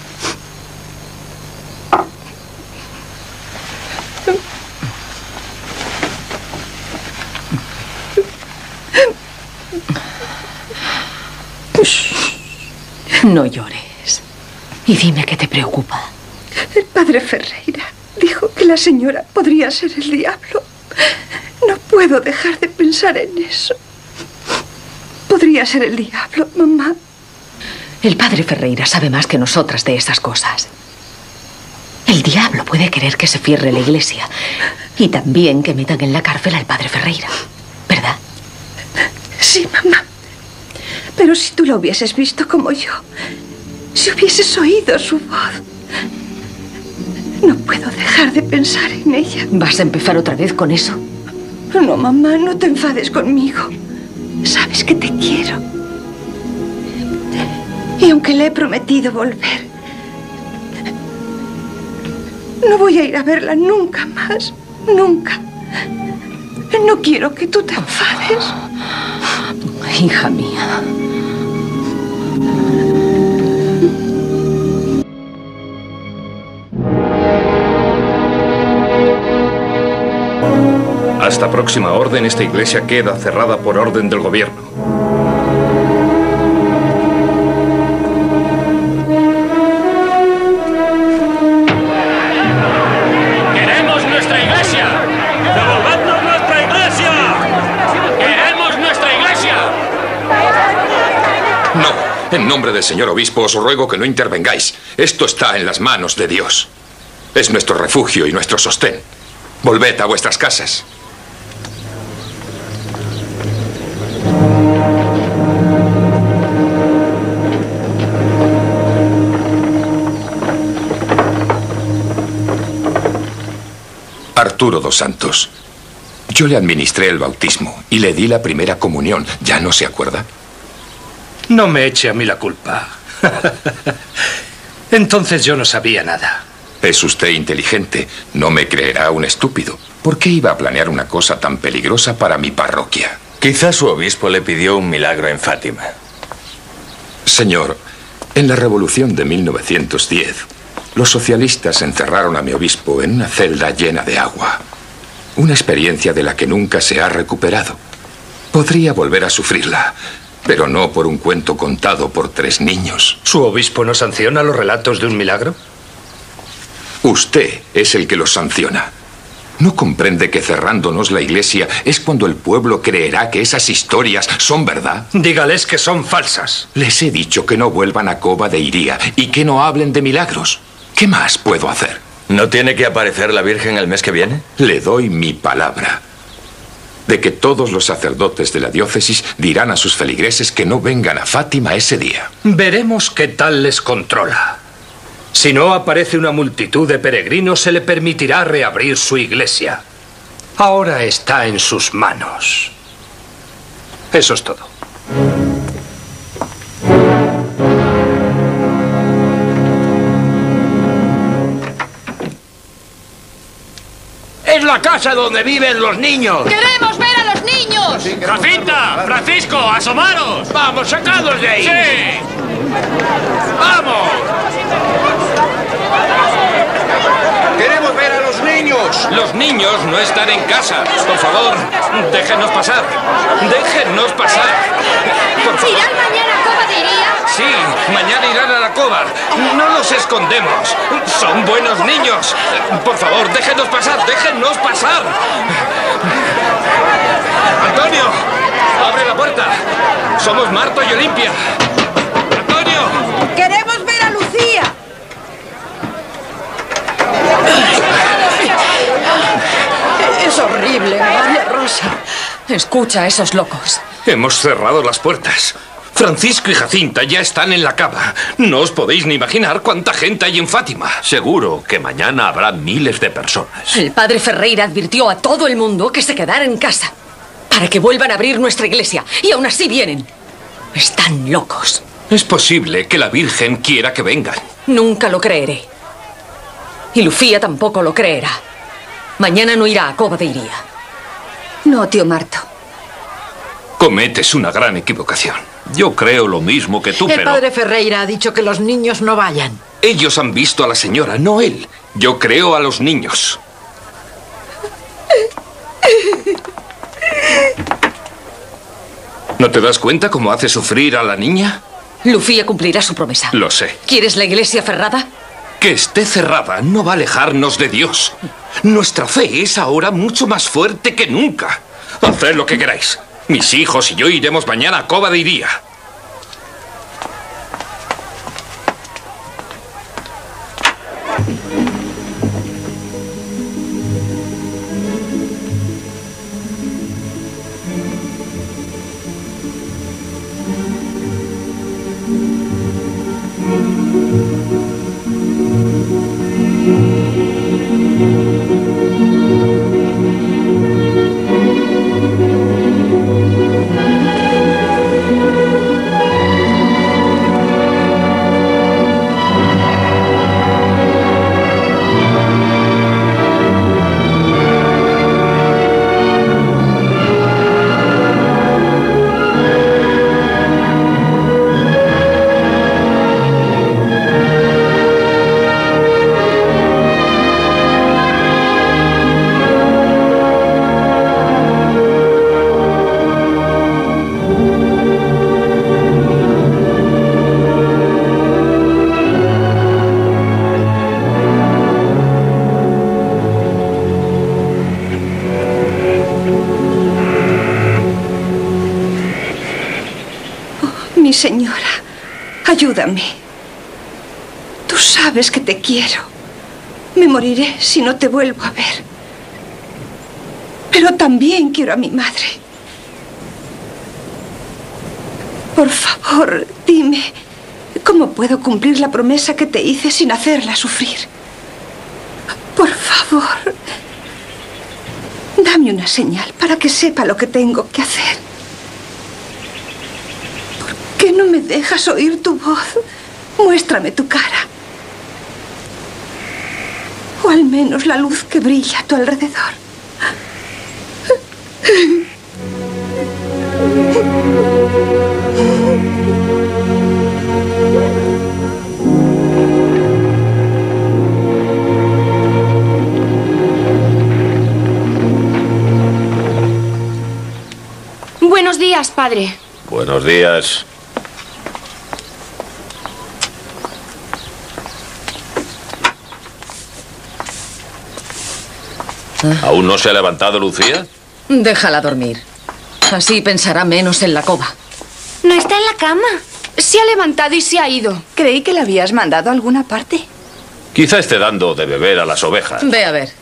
No llores. Y dime qué te preocupa.
El padre Ferreira dijo que la señora podría ser el diablo. No puedo dejar de pensar en eso. Podría ser el diablo, mamá.
El padre Ferreira sabe más que nosotras de esas cosas. El diablo puede querer que se cierre la iglesia y también que metan en la cárcel al padre Ferreira, ¿verdad?
Sí, mamá. Pero si tú la hubieses visto como yo, si hubieses oído su voz, no puedo dejar de pensar en ella.
¿Vas a empezar otra vez con eso?
No, mamá, no te enfades conmigo. Sabes que te quiero. Y aunque le he prometido volver, no voy a ir a verla nunca más. Nunca. No quiero que tú te enfades.
Hija mía.
Hasta próxima orden, esta iglesia queda cerrada por orden del gobierno.
¡Queremos nuestra iglesia! ¡Devolvednos nuestra iglesia! ¡Queremos nuestra iglesia!
No, en nombre del señor obispo os ruego que no intervengáis. Esto está en las manos de Dios. Es nuestro refugio y nuestro sostén. Volved a vuestras casas. Arturo dos Santos. Yo le administré el bautismo y le di la primera comunión. ¿Ya no se acuerda?
No me eche a mí la culpa. Entonces yo no sabía nada.
Es usted inteligente. No me creerá un estúpido. ¿Por qué iba a planear una cosa tan peligrosa para mi parroquia?
Quizá su obispo le pidió un milagro en Fátima.
Señor, en la revolución de 1910, los socialistas encerraron a mi obispo en una celda llena de agua. Una experiencia de la que nunca se ha recuperado. Podría volver a sufrirla, pero no por un cuento contado por 3 niños.
¿Su obispo no sanciona los relatos de un milagro?
Usted es el que los sanciona. ¿No comprende que cerrándonos la iglesia es cuando el pueblo creerá que esas historias son verdad?
Dígales que son falsas.
Les he dicho que no vuelvan a Cova de Iría y que no hablen de milagros. ¿Qué más puedo hacer?
¿No tiene que aparecer la Virgen el mes que viene?
Le doy mi palabra de que todos los sacerdotes de la diócesis dirán a sus feligreses que no vengan a Fátima ese día.
Veremos qué tal les controla. Si no aparece una multitud de peregrinos, se le permitirá reabrir su iglesia. Ahora está en sus manos. Eso es todo.
¡Es la casa donde viven los niños!
¡Queremos ver a los niños!
¡Jacinta! ¡Francisco! ¡Asomaros!
¡Vamos, sacadlos de ahí!
¡Sí!
¡Vamos! ¡Queremos ver a los niños!
Los niños no están en casa. Por favor, déjenos pasar. Déjennos pasar. Por favor.
¿Irán mañana a Cova de Iría?
Sí, mañana irán a la cova. No los escondemos. Son buenos niños. Por favor, déjennos pasar. Déjennos pasar. Antonio, abre la puerta. Somos Marto y Olimpia. Antonio.
¡Queremos ver a Lucía! Es horrible, María Rosa.
Escucha a esos locos.
Hemos cerrado las puertas. Francisco y Jacinta ya están en la cava. No os podéis ni imaginar cuánta gente hay en Fátima.
Seguro que mañana habrá miles de personas.
El padre Ferreira advirtió a todo el mundo que se quedara en casa para que vuelvan a abrir nuestra iglesia. Y aún así vienen. Están locos.
Es posible que la Virgen quiera que vengan.
Nunca lo creeré. Y Lucía tampoco lo creerá. Mañana no irá a Cova de Iría.
No, tío Marto.
Cometes una gran equivocación.
Yo creo lo mismo que tú,
El
pero...
padre Ferreira ha dicho que los niños no vayan.
Ellos han visto a la señora, no él. Yo creo a los niños. ¿No te das cuenta cómo hace sufrir a la niña?
Lucía cumplirá su promesa.
Lo sé.
¿Quieres la iglesia cerrada?
Que esté cerrada no va a alejarnos de Dios. Nuestra fe es ahora mucho más fuerte que nunca. Haced lo que queráis. Mis hijos y yo iremos mañana a Cova de Iría.
Mi señora, ayúdame. Tú sabes que te quiero. Me moriré si no te vuelvo a ver. Pero también quiero a mi madre. Por favor, dime, ¿cómo puedo cumplir la promesa que te hice sin hacerla sufrir? Por favor, dame una señal para que sepa lo que tengo que hacer. ¿Por qué no me dejas oír tu voz? Muéstrame tu cara. O al menos la luz que brilla a tu alrededor.
Buenos días, padre.
Buenos días. ¿Aún no se ha levantado Lucía?
Déjala dormir. Así pensará menos en la cova.
¿No está en la cama? Se ha levantado y se ha ido.
Creí que la habías mandado a alguna parte.
Quizá esté dando de beber a las ovejas.
Ve a ver.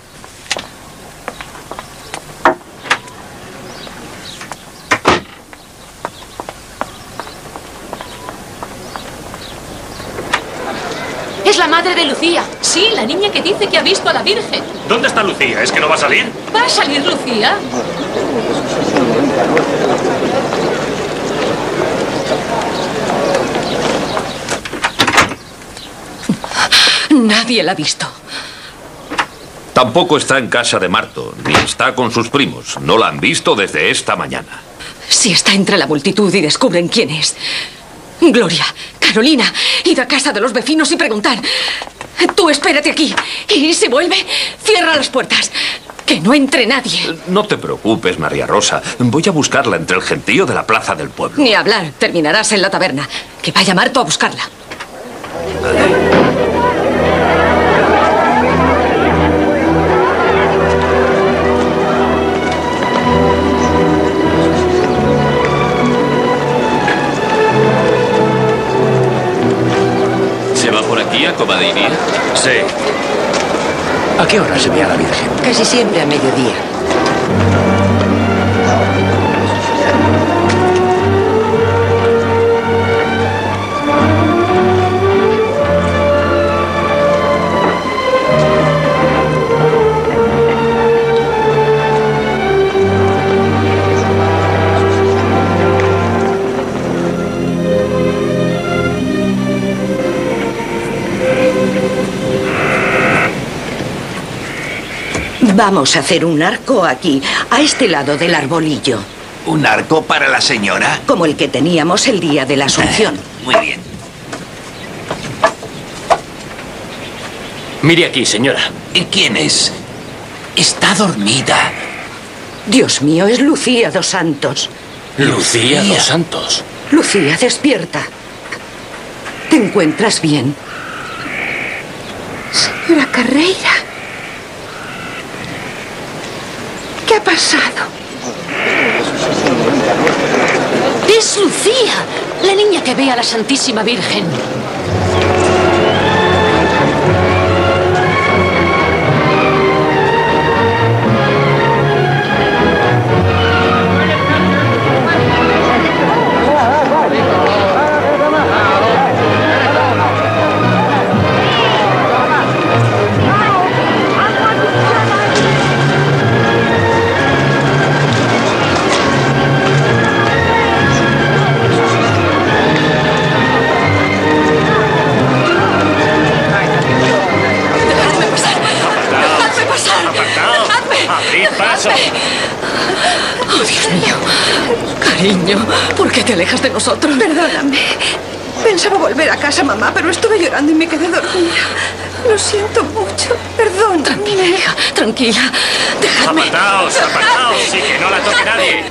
Es la madre de Lucía.
Sí, la niña que dice que ha visto a la Virgen.
¿Dónde está Lucía? ¿Es que no va a salir?
¿Va a salir Lucía?
Nadie la ha visto.
Tampoco está en casa de Marto, ni está con sus primos. No la han visto desde esta mañana.
Si está entre la multitud y descubren quién es. Gloria, Carolina, id a casa de los vecinos y preguntad. Tú espérate aquí. Y si vuelve, cierra las puertas. Que no entre nadie.
No te preocupes, María Rosa. Voy a buscarla entre el gentío de la plaza del pueblo.
Ni hablar, terminarás en la taberna. Que vaya Marto a buscarla.
¿Se va por aquí a Cobadeiría?
Sí.
¿A qué hora se ve a la Virgen?
Casi siempre a mediodía.
Vamos a hacer un arco aquí, a este lado del arbolillo.
¿Un arco para la señora?
Como el que teníamos el día de la Asunción.
Muy bien.
Mire aquí, señora.
¿Y quién es? Está dormida.
Dios mío, es Lucía dos Santos.
Lucía dos Santos.
Lucía, despierta. ¿Te encuentras bien?
Señora Carreira. ¿Qué ha pasado?
Es Lucía, la niña que ve a la Santísima Virgen.
paso.
Oh, Dios mío. Cariño, ¿por qué te alejas de nosotros?
Perdóname. Pensaba volver a casa, mamá, pero estuve llorando y me quedé dormida. Lo siento mucho. Perdón.
Tranquila, hija, tranquila. Dejadme.
Apartaos, apartaos y que no la toque nadie.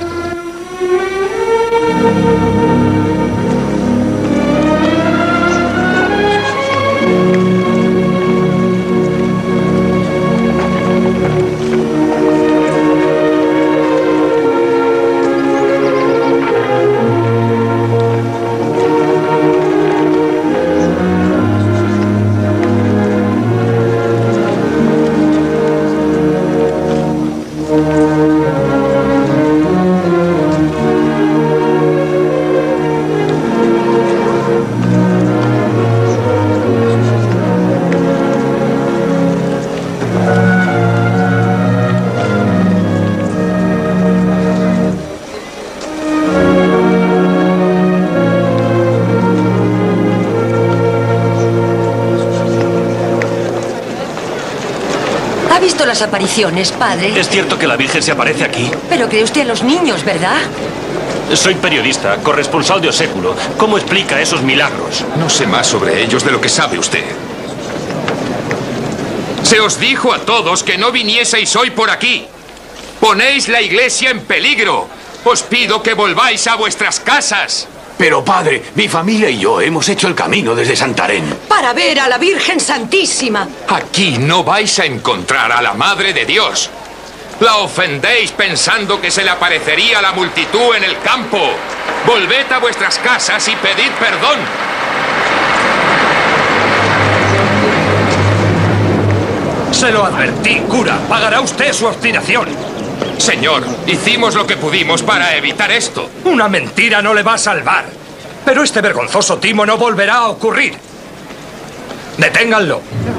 ¿Ha visto las apariciones, padre?
Es cierto que la Virgen se aparece aquí.
Pero cree usted a los niños, ¿verdad?
Soy periodista, corresponsal de Oséculo. ¿Cómo explica esos milagros?
No sé más sobre ellos de lo que sabe usted. Se os dijo a todos que no vinieseis hoy por aquí. Ponéis la iglesia en peligro. Os pido que volváis a vuestras casas.
Pero, padre, mi familia y yo hemos hecho el camino desde Santarém.
Para ver a la Virgen Santísima.
Aquí no vais a encontrar a la Madre de Dios. La ofendéis pensando que se le aparecería a la multitud en el campo. Volved a vuestras casas y pedid perdón.
Se lo advertí, cura. Pagará usted su obstinación.
Señor, hicimos lo que pudimos para evitar esto.
Una mentira no le va a salvar. Pero este vergonzoso timo no volverá a ocurrir. Deténganlo.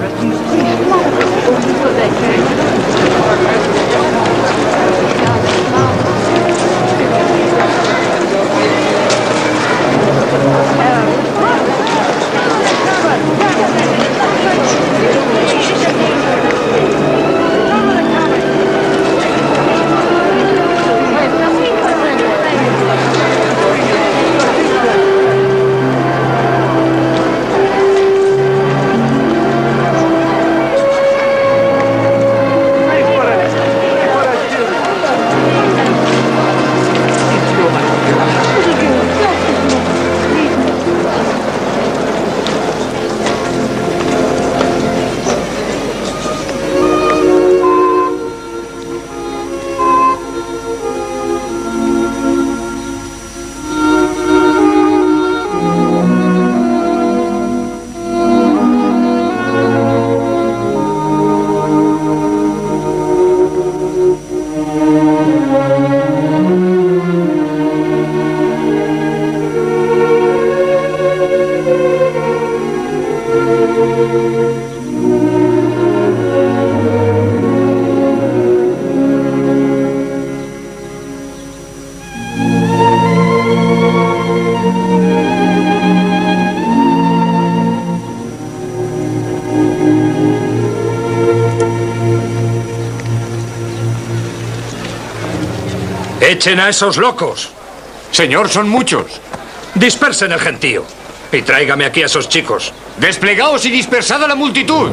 ¡Echen a esos locos!
Señor, son muchos.
Dispersen el gentío y tráigame aquí a esos chicos.
Desplegaos y dispersad a la multitud.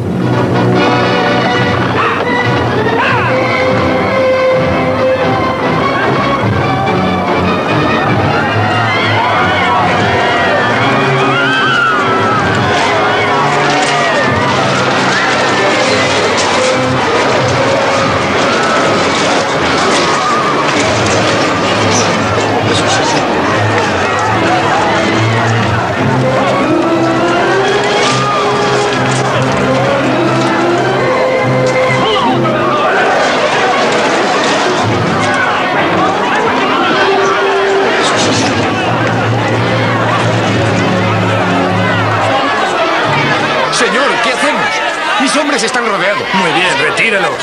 Señor, ¿qué hacemos? Mis hombres están rodeados.
Muy bien, retírelos.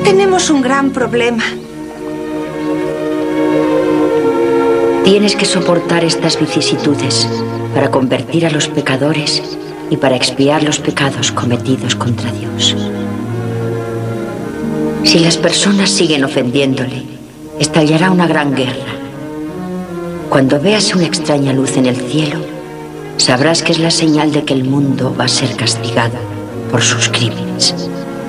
Tenemos un gran problema.
Tienes que soportar estas vicisitudes para convertir a los pecadores y para expiar los pecados cometidos contra Dios. Si las personas siguen ofendiéndole, estallará una gran guerra. Cuando veas una extraña luz en el cielo, sabrás que es la señal de que el mundo va a ser castigado por sus crímenes.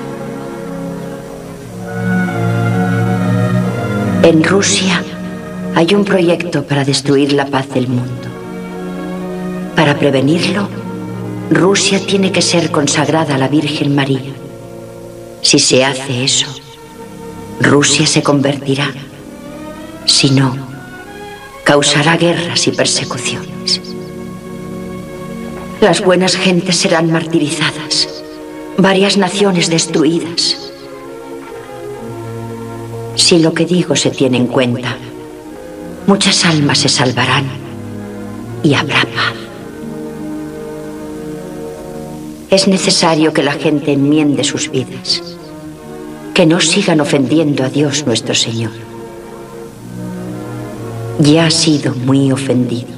En Rusia hay un proyecto para destruir la paz del mundo. Para prevenirlo, Rusia tiene que ser consagrada a la Virgen María. Si se hace eso, Rusia se convertirá. Si no, causará guerras y persecuciones. Las buenas gentes serán martirizadas, varias naciones destruidas. Si lo que digo se tiene en cuenta, muchas almas se salvarán y habrá paz. Es necesario que la gente enmiende sus vidas, que no sigan ofendiendo a Dios nuestro Señor. Ya ha sido muy ofendido.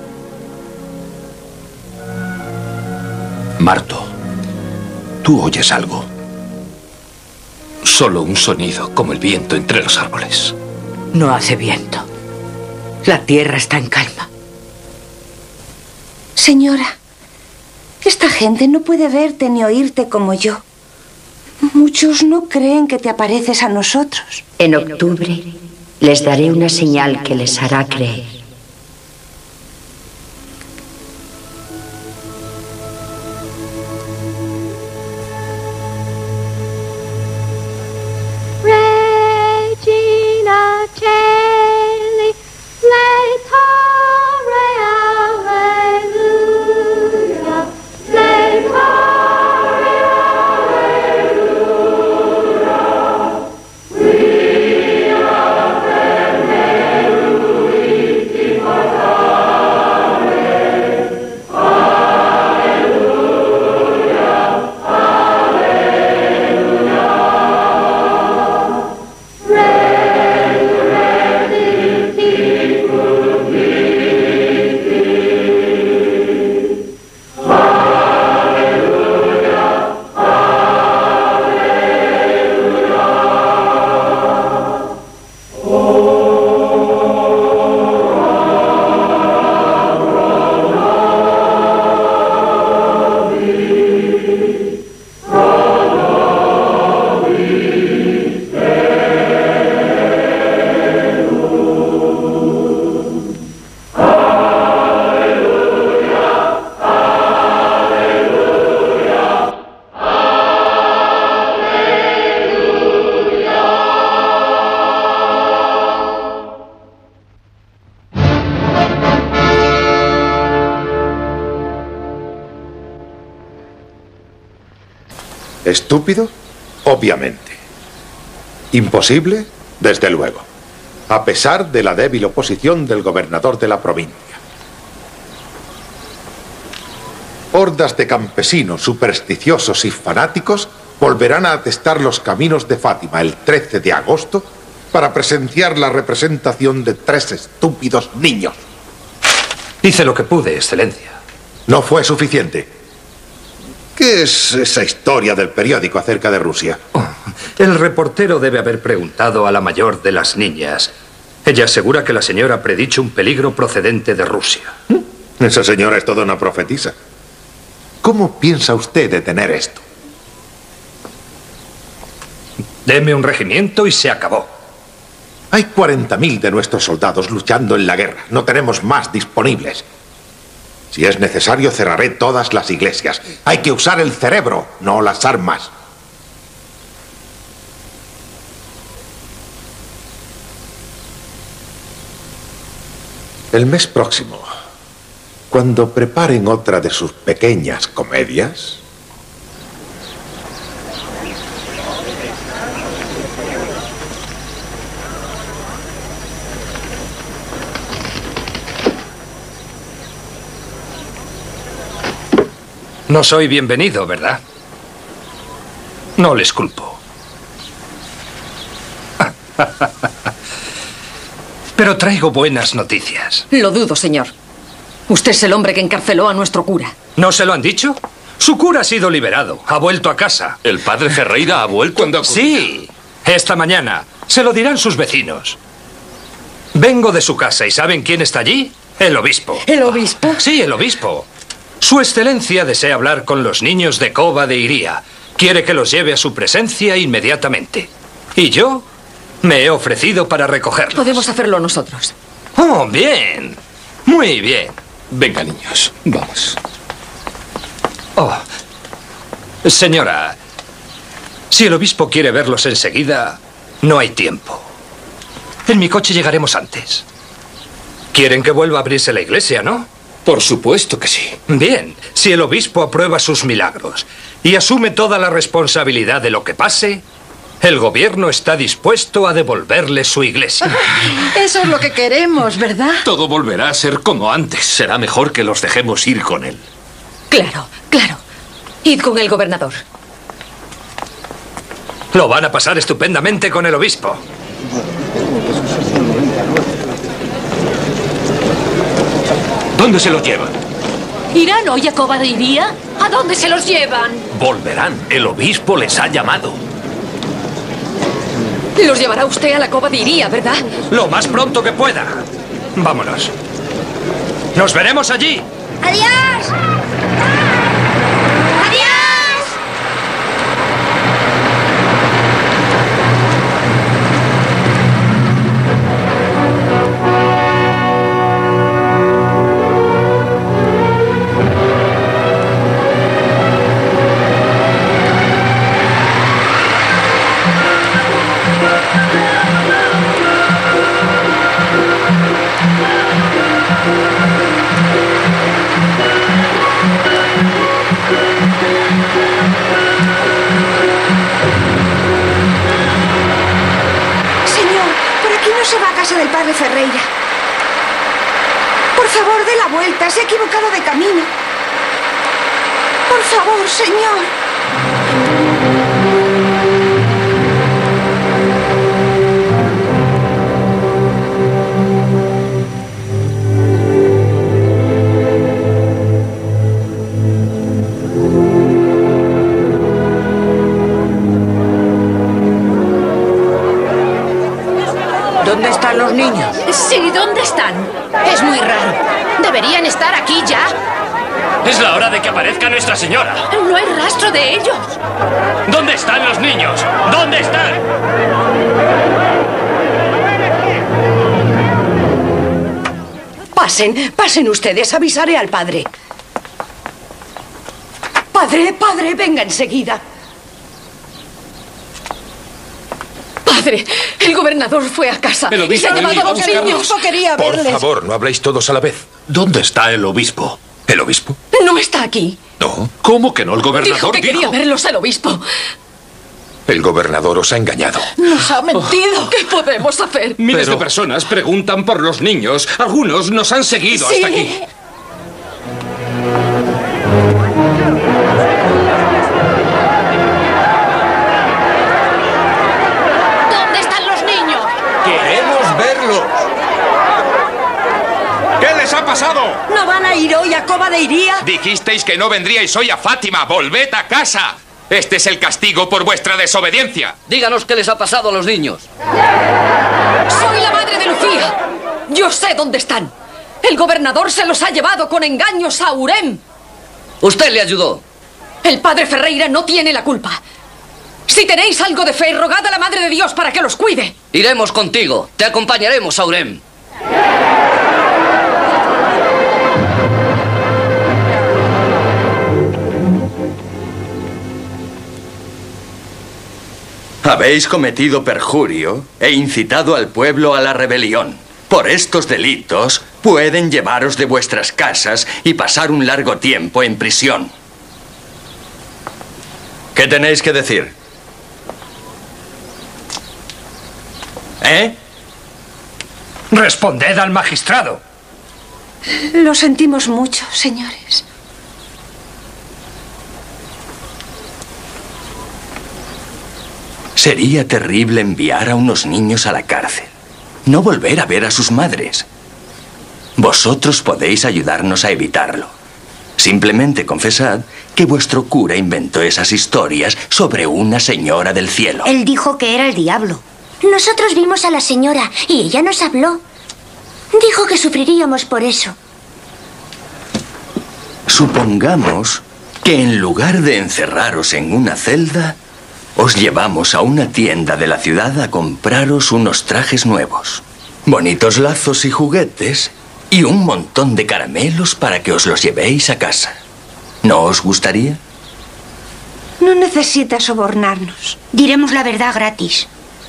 Marto, ¿tú oyes algo? Solo un sonido, como el viento entre los árboles.
No hace viento. La tierra está en calma.
Señora, esta gente no puede verte ni oírte como yo. Muchos no creen que te apareces a nosotros.
En octubre les daré una señal que les hará creer.
Regina Caeli, Laetare, alleluia, Laetare, alleluia, quia per meruiti portare, alleluia, alleluia.
¿Estúpido? Obviamente. Imposible, desde luego, a pesar de la débil oposición del gobernador de la provincia. Hordas de campesinos supersticiosos y fanáticos volverán a atestar los caminos de Fátima el 13 de agosto para presenciar la representación de 3 estúpidos niños.
Hice lo que pude, Excelencia.
No fue suficiente. ¿Qué es esa historia del periódico acerca de Rusia?
El reportero debe haber preguntado a la mayor de las niñas. Ella asegura que la señora ha predicho un peligro procedente de Rusia.
Esa señora es toda una profetisa. ¿Cómo piensa usted detener esto?
Deme un regimiento y se acabó.
Hay 40.000 de nuestros soldados luchando en la guerra. No tenemos más disponibles. Si es necesario, cerraré todas las iglesias. Hay que usar el cerebro, no las armas. El mes próximo, cuando preparen otra de sus pequeñas comedias,
No soy bienvenido, ¿verdad? No les culpo. Pero traigo buenas noticias.
Lo dudo, señor. Usted es el hombre que encarceló a nuestro cura.
¿No se lo han dicho? Su cura ha sido liberado. Ha vuelto a casa.
¿El padre Ferreira ha vuelto?
Sí. Esta mañana. Se lo dirán sus vecinos. Vengo de su casa y ¿saben quién está allí? El obispo.
¿El obispo?
Sí, el obispo. Su excelencia desea hablar con los niños de Cova de Iría. Quiere que los lleve a su presencia inmediatamente. Y yo me he ofrecido para recogerlos.
Podemos hacerlo nosotros.
Oh, bien. Muy bien.
Venga, niños, vamos.
Oh, señora, si el obispo quiere verlos enseguida, no hay tiempo. En mi coche llegaremos antes. Quieren que vuelva a abrirse la iglesia, ¿no?
Por supuesto que sí.
Bien, si el obispo aprueba sus milagros y asume toda la responsabilidad de lo que pase, el gobierno está dispuesto a devolverle su iglesia.
Eso es lo que queremos, ¿verdad?
Todo volverá a ser como antes. Será mejor que los dejemos ir con él.
Claro, claro. Id con el gobernador.
Lo van a pasar estupendamente con el obispo.
¿Dónde se los llevan?
¿Irán hoy a Cova de Iría? ¿A dónde se los llevan?
Volverán. El obispo les ha llamado.
Los llevará usted a la Cova de Iría, ¿verdad?
Lo más pronto que pueda. Vámonos. ¡Nos veremos allí!
¡Adiós! ¡Adiós!
Del padre Ferreira. Por favor, dé la vuelta. Se ha equivocado de camino. Por favor, señor.
¿Dónde están los niños?
Sí, ¿dónde están?
Es muy raro.
Deberían estar aquí ya.
Es la hora de que aparezca Nuestra Señora.
No hay rastro de ellos.
¿Dónde están los niños? ¿Dónde están?
Pasen ustedes. Avisaré al padre. Padre, venga enseguida.
Padre, el gobernador fue a casa y se ha llevado a los niños.
Quería
Por
verles.
favor, no habléis todos a la vez.
¿Dónde está el obispo?
¿El obispo?
No está aquí.
No.
¿Cómo que no? El
Dijo
gobernador
que quería verlos al obispo.
El gobernador os ha engañado.
Nos ha mentido. ¿Qué podemos hacer?
Miles de personas preguntan por los niños. Algunos nos han seguido hasta aquí.
¿Dónde están los niños?
¡Queremos verlos! ¿Qué les ha pasado?
¿No van a ir hoy a Cova de Iría?
Dijisteis que no vendríais hoy a Fátima. ¡Volved a casa! Este es el castigo por vuestra desobediencia.
Díganos qué les ha pasado a los niños.
Soy la madre de Lucía. Yo sé dónde están. El gobernador se los ha llevado con engaños a Urem.
Usted le ayudó.
El padre Ferreira no tiene la culpa. Si tenéis algo de fe, rogad a la Madre de Dios para que los cuide.
Iremos contigo. Te acompañaremos a Urem.
Habéis cometido perjurio e incitado al pueblo a la rebelión. Por estos delitos, pueden llevaros de vuestras casas y pasar un largo tiempo en prisión. ¿Qué tenéis que decir? ¿Eh?
Responded al magistrado.
Lo sentimos mucho, señores.
Sería terrible enviar a unos niños a la cárcel. No volver a ver a sus madres. Vosotros podéis ayudarnos a evitarlo. Simplemente confesad que vuestro cura inventó esas historias sobre una señora del cielo.
Él dijo que era el diablo. Nosotros vimos a la señora y ella nos habló. Dijo que sufriríamos por eso.
Supongamos que en lugar de encerraros en una celda, os llevamos a una tienda de la ciudad a compraros unos trajes nuevos, bonitos lazos y juguetes y un montón de caramelos para que os los llevéis a casa. ¿No os gustaría?
No necesitas sobornarnos.
Diremos la verdad gratis.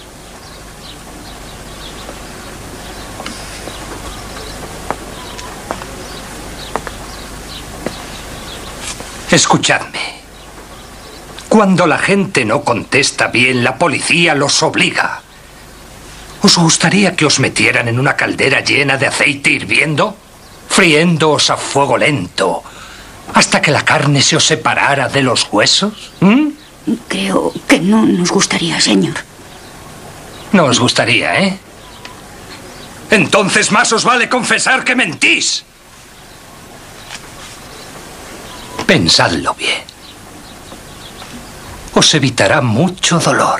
Escuchadme. Cuando la gente no contesta bien, la policía los obliga. ¿Os gustaría que os metieran en una caldera llena de aceite hirviendo? Friéndoos a fuego lento, hasta que la carne se os separara de los huesos?
Creo que no nos gustaría, señor.
No os gustaría, ¿eh? Entonces más os vale confesar que mentís. Pensadlo bien. Os evitará mucho dolor.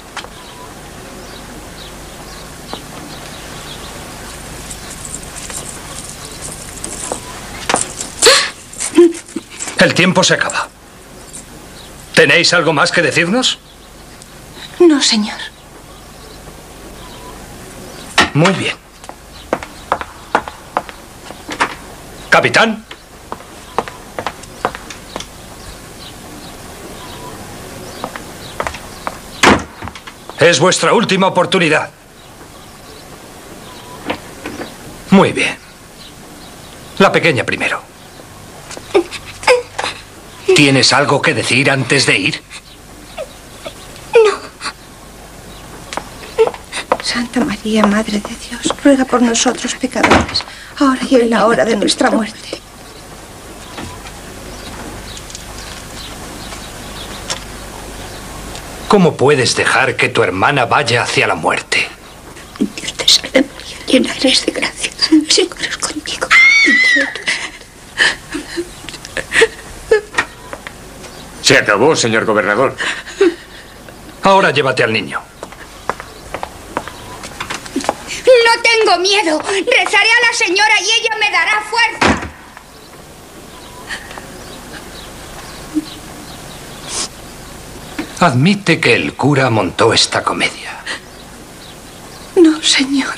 El tiempo se acaba. ¿Tenéis algo más que decirnos?
No, señor.
Muy bien. Capitán. Es vuestra última oportunidad. Muy bien. La pequeña primero. ¿Tienes algo que decir antes de ir?
Santa María, Madre de Dios, ruega por nosotros pecadores, ahora y en la hora de nuestra muerte.
¿Cómo puedes dejar que tu hermana vaya hacia la muerte?
Dios te salve, María, llena eres de gracia. El Señor es contigo.
Se acabó, señor gobernador.
Ahora llévate al niño.
No tengo miedo. Rezaré a la señora y ella me dará fuerza.
Admite que el cura montó esta comedia.
No, señor.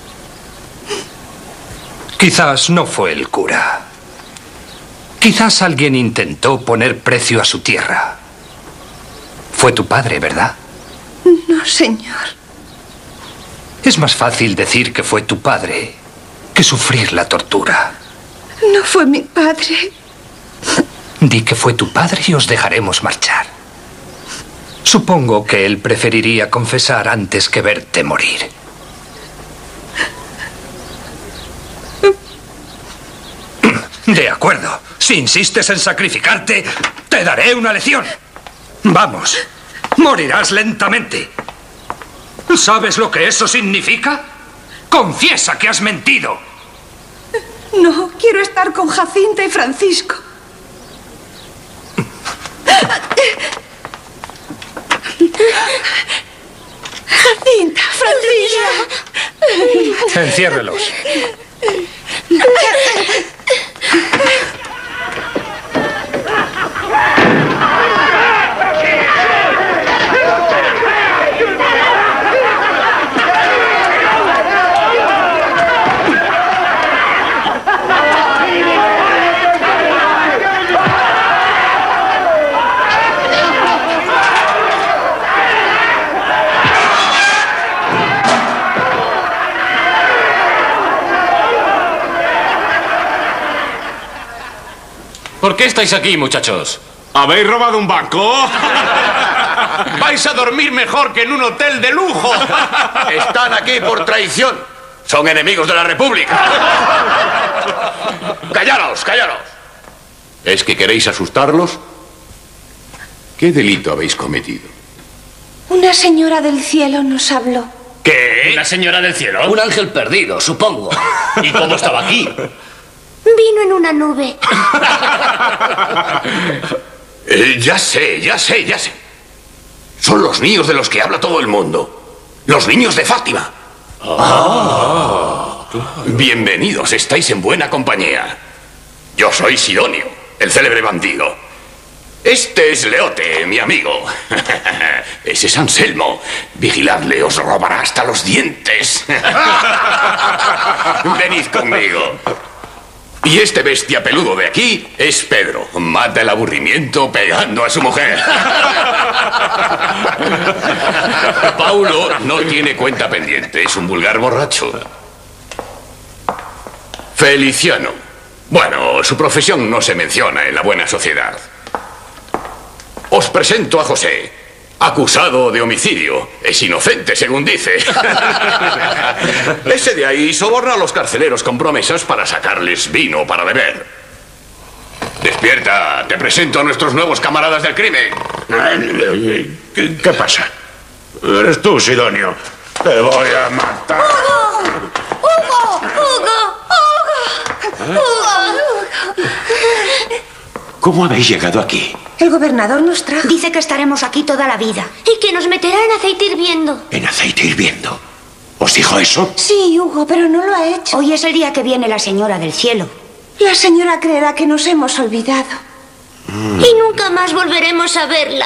Quizás no fue el cura. Quizás alguien intentó poner precio a su tierra. Fue tu padre, ¿verdad?
No, señor.
Es más fácil decir que fue tu padre que sufrir la tortura.
No fue mi padre.
Di que fue tu padre y os dejaremos marchar. Supongo que él preferiría confesar antes que verte morir. De acuerdo. Si insistes en sacrificarte, te daré una lección. Vamos. Morirás lentamente. ¿Sabes lo que eso significa? Confiesa que has mentido.
No, quiero estar con Jacinta y Francisco. Jacinta, Francisco.
Enciérrelos.
¿Por qué estáis aquí, muchachos?
¿Habéis robado un banco? ¡Vais a dormir mejor que en un hotel de lujo!
Están aquí por traición. Son enemigos de la República. ¡Callaros, callaros! ¿Es que queréis asustarlos?
¿Qué delito habéis cometido?
Una señora del cielo nos habló.
¿Qué? ¿Una señora del cielo?
Un ángel perdido, supongo.
¿Y cómo estaba aquí?
Vino en una nube.
Ya sé. Son los niños de los que habla todo el mundo. Los niños de Fátima. Bienvenidos, estáis en buena compañía. Yo soy Sidonio, el célebre bandido. Este es Leote, mi amigo. Ese es Anselmo. Vigiladle, os robará hasta los dientes. Venid conmigo. Y este bestia peludo de aquí es Pedro. Mata el aburrimiento pegando a su mujer. Paulo no tiene cuenta pendiente, es un vulgar borracho. Feliciano. Bueno, su profesión no se menciona en la buena sociedad. Os presento a José, acusado de homicidio. Es inocente, según dice. Ese de ahí soborna a los carceleros con promesas para sacarles vino para beber. Despierta, te presento a nuestros nuevos camaradas del crimen.
¿Qué pasa? Eres tú, Sidonio. Te voy a matar.
¡Hugo!
¿Cómo habéis llegado aquí?
El gobernador nos trajo.
Dice que estaremos aquí toda la vida. Y que nos meterá en aceite hirviendo.
¿En aceite hirviendo? ¿Os dijo eso?
Sí, Hugo, pero no lo ha hecho.
Hoy es el día que viene la señora del cielo.
La señora creerá que nos hemos olvidado.
Y nunca más volveremos a verla.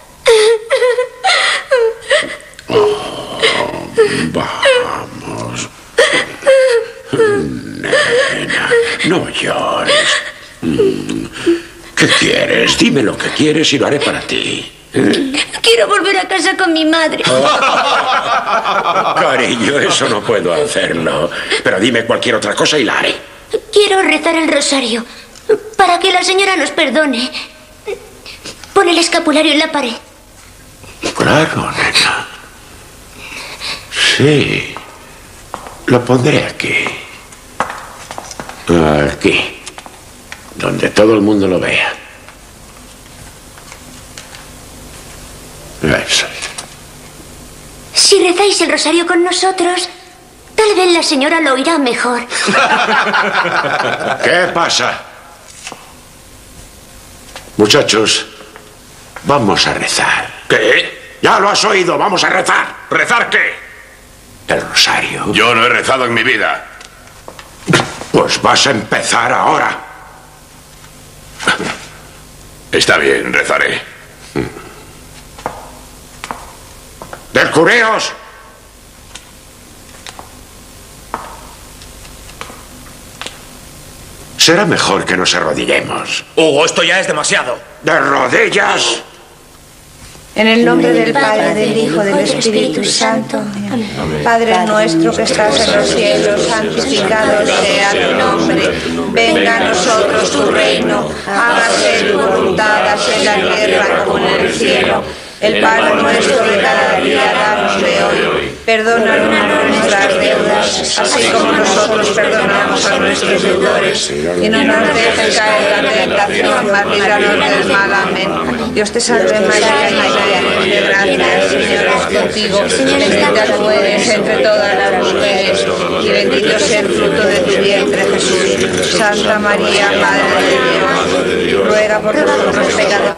Vamos. Nena, no llores. ¿Qué quieres? Dime lo que quieres y lo haré para ti.
Quiero volver a casa con mi madre.
Cariño, eso no puedo hacerlo. Pero dime cualquier otra cosa y la haré.
Quiero rezar el rosario para que la señora nos perdone. Pon el escapulario en la pared.
Claro, nena. Sí. Lo pondré aquí. Aquí. Donde todo el mundo lo vea. Eso.
Si rezáis el rosario con nosotros, tal vez la señora lo oirá mejor.
¿Qué pasa? Muchachos, vamos a rezar.
¿Qué?
Ya lo has oído, vamos a rezar.
¿Rezar qué?
El rosario.
Yo no he rezado en mi vida.
Pues vas a empezar ahora.
Está bien, rezaré.
¡Descubríos! Será mejor que nos arrodillemos.
Hugo, esto ya es demasiado.
¡De rodillas!
En el nombre del Padre, del Hijo, del Espíritu Santo. Padre nuestro que estás en los cielos, santificado sea tu nombre. Venga a nosotros tu reino. Hágase tu voluntad, así en la tierra como en el cielo. El pan nuestro de cada día danos de hoy. Perdónanos nuestras deudas, así como nosotros perdonamos a nuestros deudores. Y no nos dejes caer en la tentación, mas líbranos del mal. Amén. Dios te salve María, llena de gracia, el Señor es contigo. Bendita tú eres entre todas las mujeres, y bendito sea el fruto de tu vientre, Jesús. Santa María, Madre de Dios, ruega por nosotros pecadores.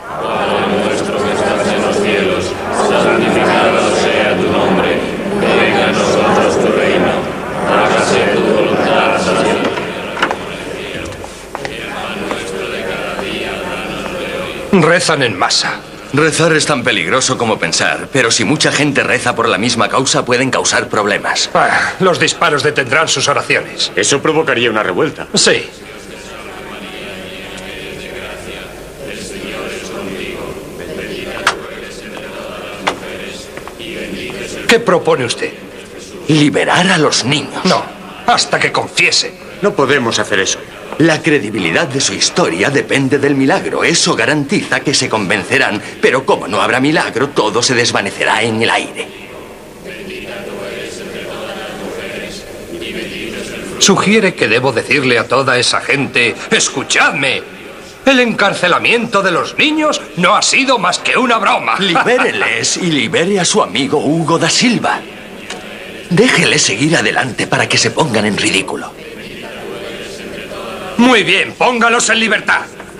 Santificado sea tu nombre, venga a nosotros tu reino, hágase tu voluntad, así en la tierra como en el cielo. El pan nuestro de cada día, danos de hoy.
Rezan en masa.
Rezar es tan peligroso como pensar, pero si mucha gente reza por la misma causa pueden causar problemas.
Los disparos detendrán sus oraciones.
Eso provocaría una revuelta.
Sí. ¿Qué propone usted?
Liberar a los niños.
No, hasta que confiesen.
No podemos hacer eso.
La credibilidad de su historia depende del milagro. Eso garantiza que se convencerán, pero como no habrá milagro, todo se desvanecerá en el aire.
Sugiere que debo decirle a toda esa gente, escuchadme, El encarcelamiento de los niños no ha sido más que una broma.
Libéreles y libere a su amigo Hugo da Silva. Déjele seguir adelante para que se pongan en ridículo.
Muy bien, póngalos en libertad.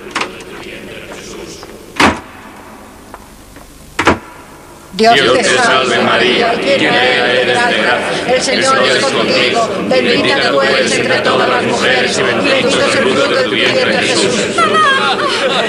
Dios te salve María, llena eres de gracia, el Señor es contigo, bendita tú eres entre todas las mujeres y bendito es el fruto de tu vientre Jesús. ¡Mamá!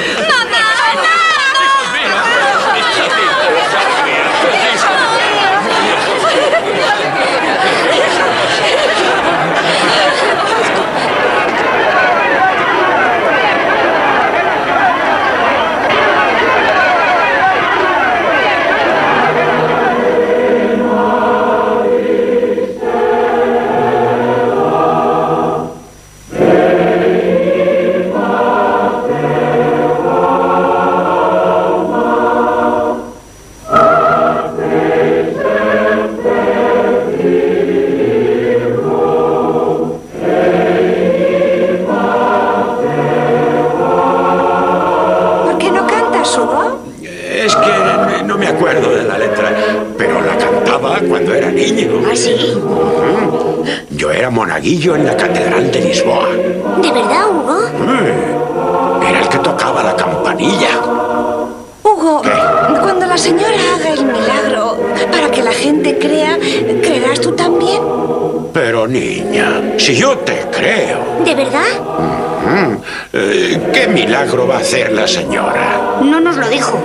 Monaguillo en la Catedral de Lisboa.
¿De verdad, Hugo?
Era el que tocaba la campanilla.
Hugo, cuando la señora haga el milagro para que la gente crea, ¿creerás tú también?
Pero niña, si yo te creo.
¿De verdad?
¿Qué milagro va a hacer la señora?
No nos lo dijo.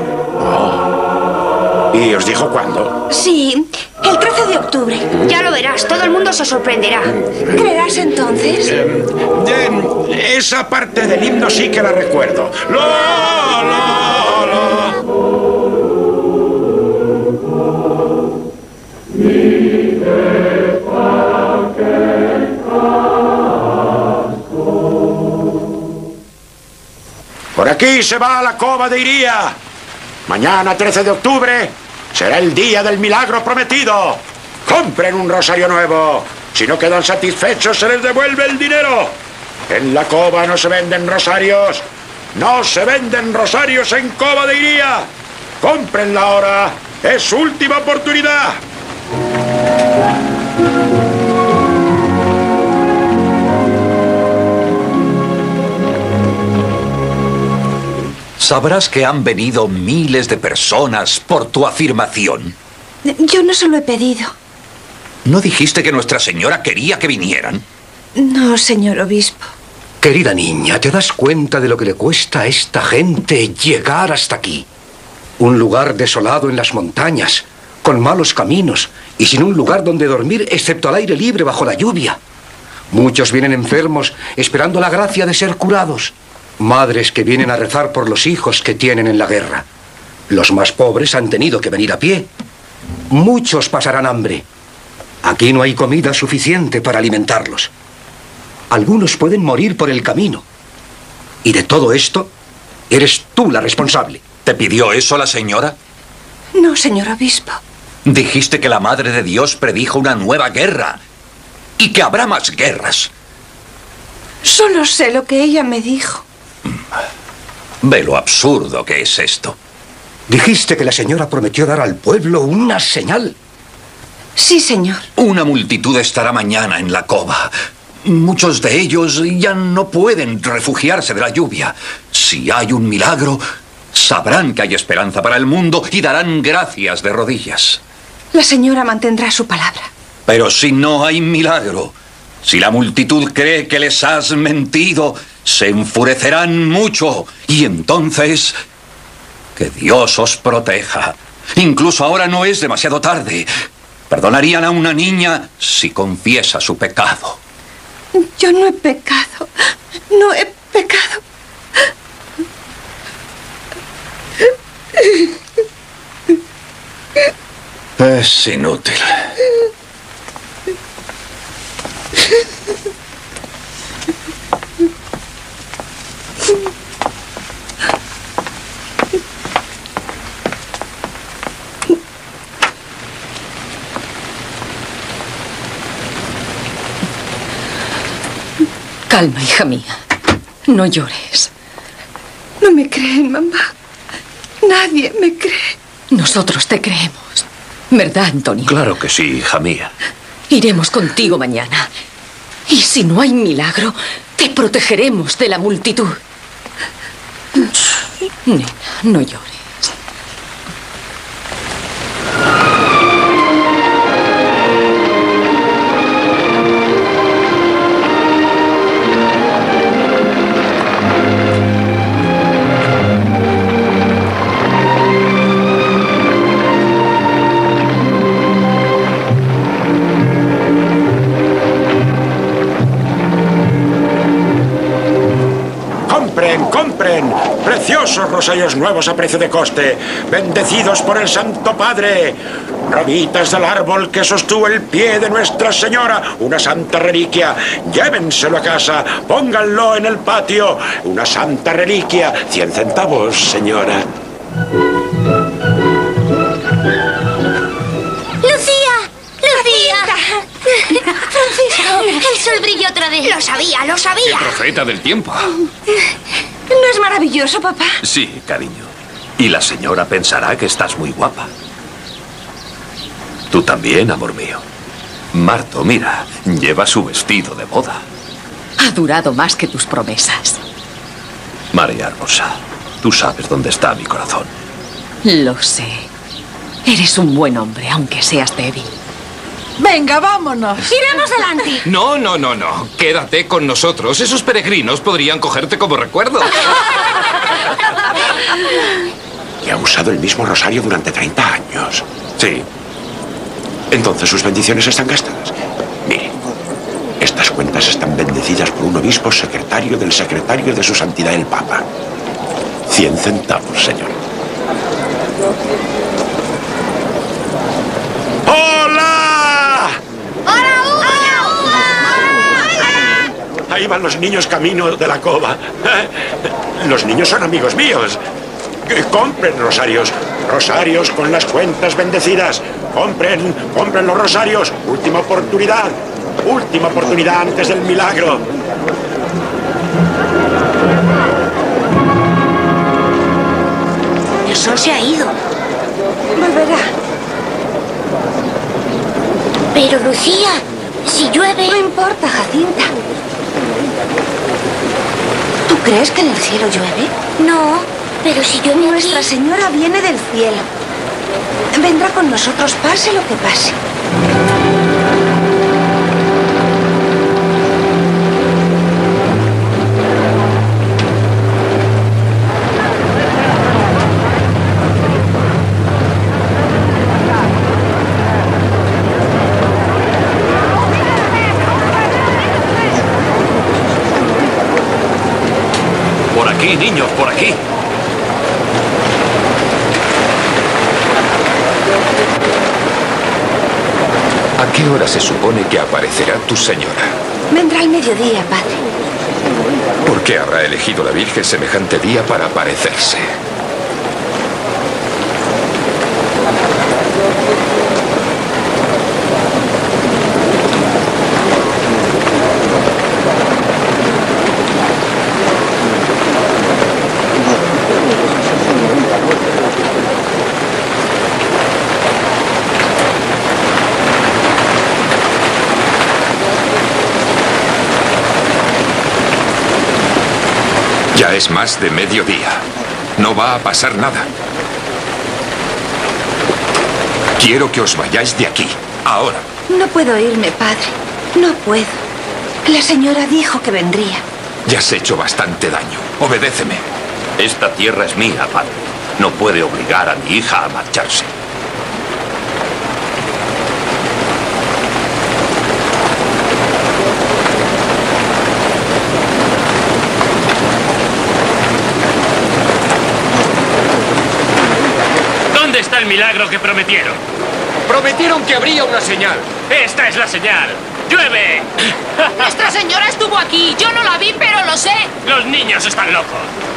¿Y os dijo cuándo?
Sí, el 13 de octubre.
Ya lo verás, todo el mundo se sorprenderá.
¿Creerás entonces?
Esa parte del himno sí que la recuerdo. Por aquí se va a la cova de Iría. Mañana, 13 de octubre, será el día del milagro prometido. Compren un rosario nuevo. Si no quedan satisfechos, se les devuelve el dinero. En la cova no se venden rosarios. No se venden rosarios en Cova de Iría. Cómprenla ahora. Es su última oportunidad.
Sabrás que han venido miles de personas por tu afirmación.
Yo no se lo he pedido.
¿No dijiste que Nuestra Señora quería que vinieran?
No, señor obispo.
Querida niña, ¿te das cuenta de lo que le cuesta a esta gente llegar hasta aquí? Un lugar desolado en las montañas, con malos caminos y sin un lugar donde dormir excepto al aire libre bajo la lluvia. Muchos vienen enfermos esperando la gracia de ser curados. Madres que vienen a rezar por los hijos que tienen en la guerra. Los más pobres han tenido que venir a pie. Muchos pasarán hambre. Aquí no hay comida suficiente para alimentarlos. Algunos pueden morir por el camino. Y de todo esto, eres tú la responsable.
¿Te pidió eso la señora?
No, señor obispo.
Dijiste que la Madre de Dios predijo una nueva guerra. Y que habrá más guerras.
Solo sé lo que ella me dijo.
Ve lo absurdo que es esto.
Dijiste que la señora prometió dar al pueblo una señal.
Sí, señor.
Una multitud estará mañana en la cova. Muchos de ellos ya no pueden refugiarse de la lluvia. Si hay un milagro, sabrán que hay esperanza para el mundo y darán gracias de rodillas.
La señora mantendrá su palabra.
Pero si no hay milagro, si la multitud cree que les has mentido, se enfurecerán mucho. Y entonces, que Dios os proteja. Incluso ahora no es demasiado tarde. Perdonarían a una niña si confiesa su pecado.
Yo no he pecado. No he pecado.
Es inútil.
Calma, hija mía. No llores.
No me creen, mamá. Nadie me cree.
Nosotros te creemos. ¿Verdad, Antonio?
Claro que sí, hija mía.
Iremos contigo mañana. Y si no hay milagro, te protegeremos de la multitud. Nena, no llores.
¡Compren! ¡Preciosos rosarios nuevos a precio de coste! ¡Bendecidos por el Santo Padre! ¡Ramitas del árbol que sostuvo el pie de Nuestra Señora! ¡Una santa reliquia! ¡Llévenselo a casa! ¡Pónganlo en el patio! ¡Una santa reliquia! 100 centavos, señora.
Francisco, el sol brilló otra vez.
Lo sabía, lo sabía.
¡Qué profeta del tiempo!
¿No es maravilloso, papá?
Sí, cariño. Y la señora pensará que estás muy guapa. Tú también, amor mío. Marto, mira, lleva su vestido de boda.
Ha durado más que tus promesas.
María Rosa, tú sabes dónde está mi corazón.
Lo sé. Eres un buen hombre, aunque seas débil.
Venga, vámonos.
Iremos delante.
No. Quédate con nosotros. Esos peregrinos podrían cogerte como recuerdo.
Y ha usado el mismo rosario durante 30 años.
Sí.
Entonces sus bendiciones están gastadas. Mire, estas cuentas están bendecidas por un obispo secretario del secretario de su santidad el Papa. 100 centavos, señor. ¡Hola! Ahí van los niños camino de la cova. Los niños son amigos míos. Compren rosarios. Rosarios con las cuentas bendecidas. Compren los rosarios. Última oportunidad. Última oportunidad antes del milagro.
El sol se ha ido.
Volverá.
Pero, Lucía, si llueve...
No importa, Jacinta. ¿Tú crees que en el cielo llueve?
No, pero si llueve
Nuestra
aquí...
Señora viene del cielo. Vendrá con nosotros, pase lo que pase.
Por aquí, niños, por aquí.
¿A qué hora se supone que aparecerá tu señora?
Vendrá al mediodía, padre.
¿Por qué habrá elegido la Virgen semejante día para aparecerse? Ya es más de mediodía. No va a pasar nada. Quiero que os vayáis de aquí, ahora.
No puedo irme, padre. No puedo. La señora dijo que vendría.
Ya has hecho bastante daño. Obedéceme.
Esta tierra es mía, padre. No puede obligar a mi hija a marcharse.
¿Dónde está el milagro que prometieron?
Prometieron que habría una señal.
¡Esta es la señal! ¡Llueve!
Nuestra Señora estuvo aquí. Yo no la vi, pero lo sé.
Los niños están locos.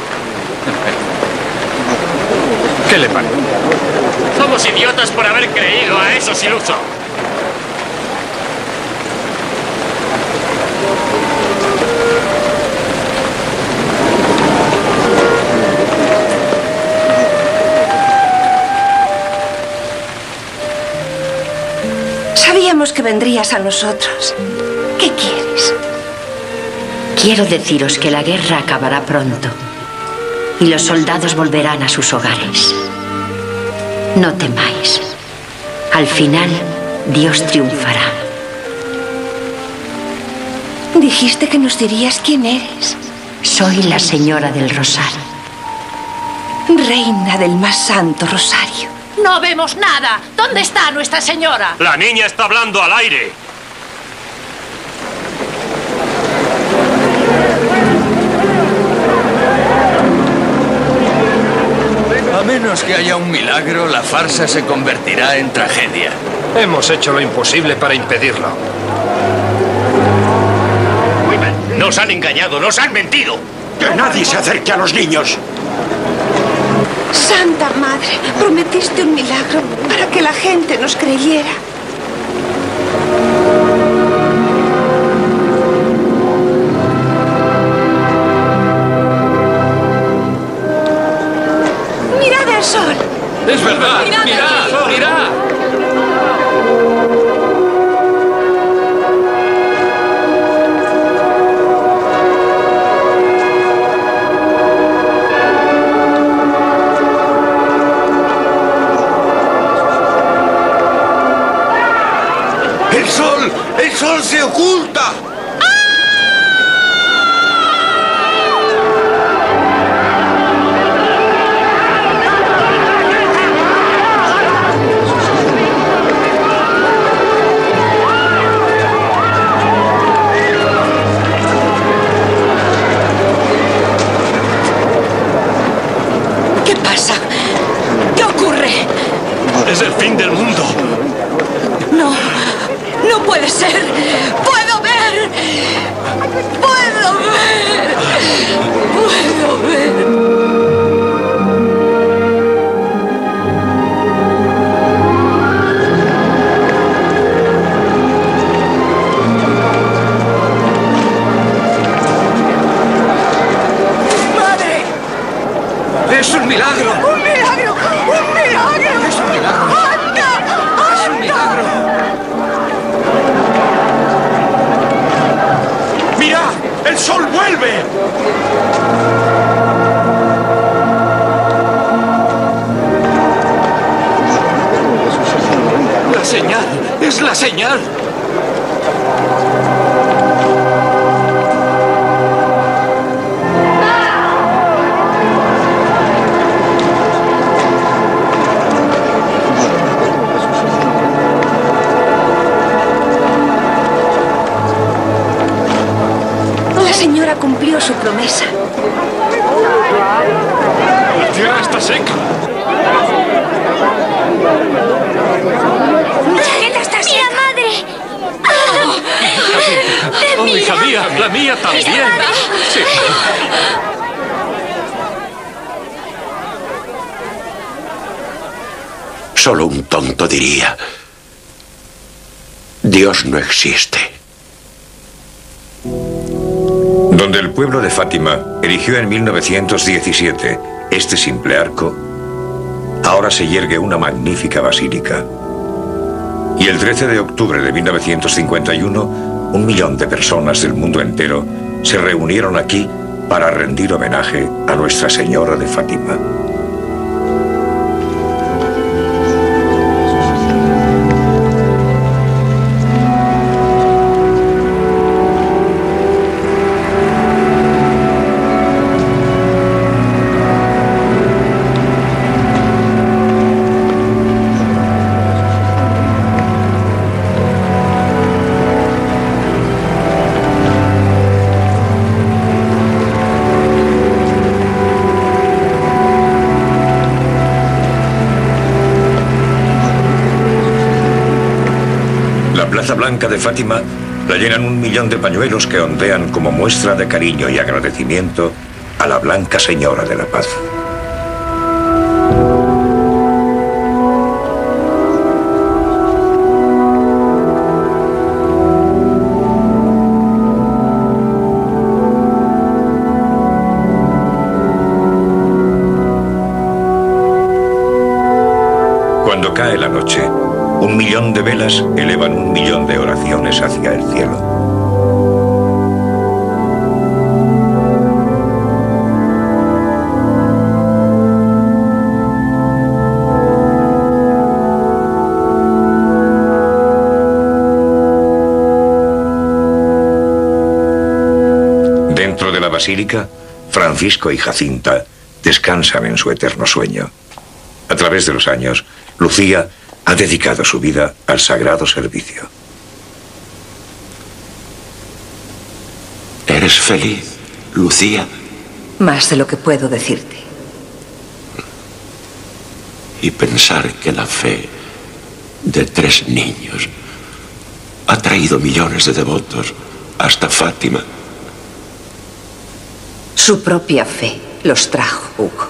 ¿Qué le parece?
Somos idiotas por haber creído a esos ilusos.
Sabíamos que vendrías a nosotros. ¿Qué quieres?
Quiero deciros que la guerra acabará pronto y los soldados volverán a sus hogares. No temáis. Al final, Dios triunfará.
Dijiste que nos dirías quién eres.
Soy la Señora del Rosario.
Reina del más santo Rosario.
No vemos nada. ¿Dónde está Nuestra Señora?
La niña está hablando al aire.
A menos que haya un milagro, la farsa se convertirá en tragedia.
Hemos hecho lo imposible para impedirlo.
Nos han engañado, nos han mentido.
Que nadie se acerque a los niños.
Santa Madre, prometiste un milagro para que la gente nos creyera. ¡Mirad el sol!
¡Es verdad! ¡Mirad! ¡Mirad!
¡El sol se oculta!
¿Qué pasa? ¿Qué ocurre?
Es el fin del mundo.
No, no puede ser. ¡Puedo ver! ¡Puedo ver! ¡Puedo ver!
¡Es un milagro!
¡Un milagro! ¡Un milagro!
¡Es un milagro!
¡Anda!
¡Es un milagro!
¡Mira! ¡El sol vuelve!
¡La señal! ¡Es la señal!
La señora cumplió su promesa.
La tierra está seca.
¡Mira, madre!
¡Oh, hija mía! ¡La mía también! Sí.
Solo un tonto diría: Dios no existe.
Donde el pueblo de Fátima erigió en 1917 este simple arco, ahora se yergue una magnífica basílica. Y el 13 de octubre de 1951, 1 millón de personas del mundo entero se reunieron aquí para rendir homenaje a Nuestra Señora de Fátima. La Plaza Blanca de Fátima la llenan 1 millón de pañuelos que ondean como muestra de cariño y agradecimiento a la Blanca Señora de la Paz. Cuando cae la noche, 1 millón de velas elevan 1 millón de oraciones hacia el cielo. Dentro de la basílica, Francisco y Jacinta descansan en su eterno sueño. A través de los años, Lucía ha dedicado su vida al sagrado servicio.
¿Eres feliz, Lucía?
Más de lo que puedo decirte.
Y pensar que la fe de 3 niños ha traído millones de devotos hasta Fátima.
Su propia fe los trajo, Hugo.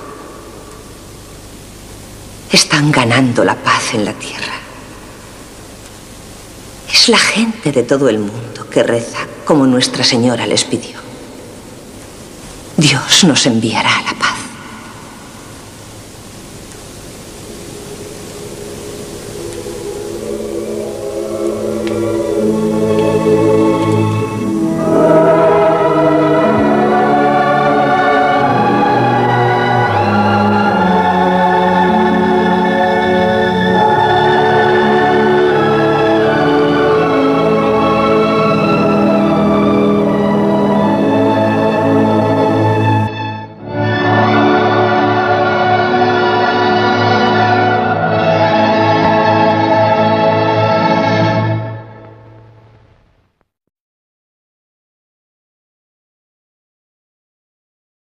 Están ganando la paz en la tierra. Es la gente de todo el mundo que reza como Nuestra Señora les pidió. Dios nos enviará la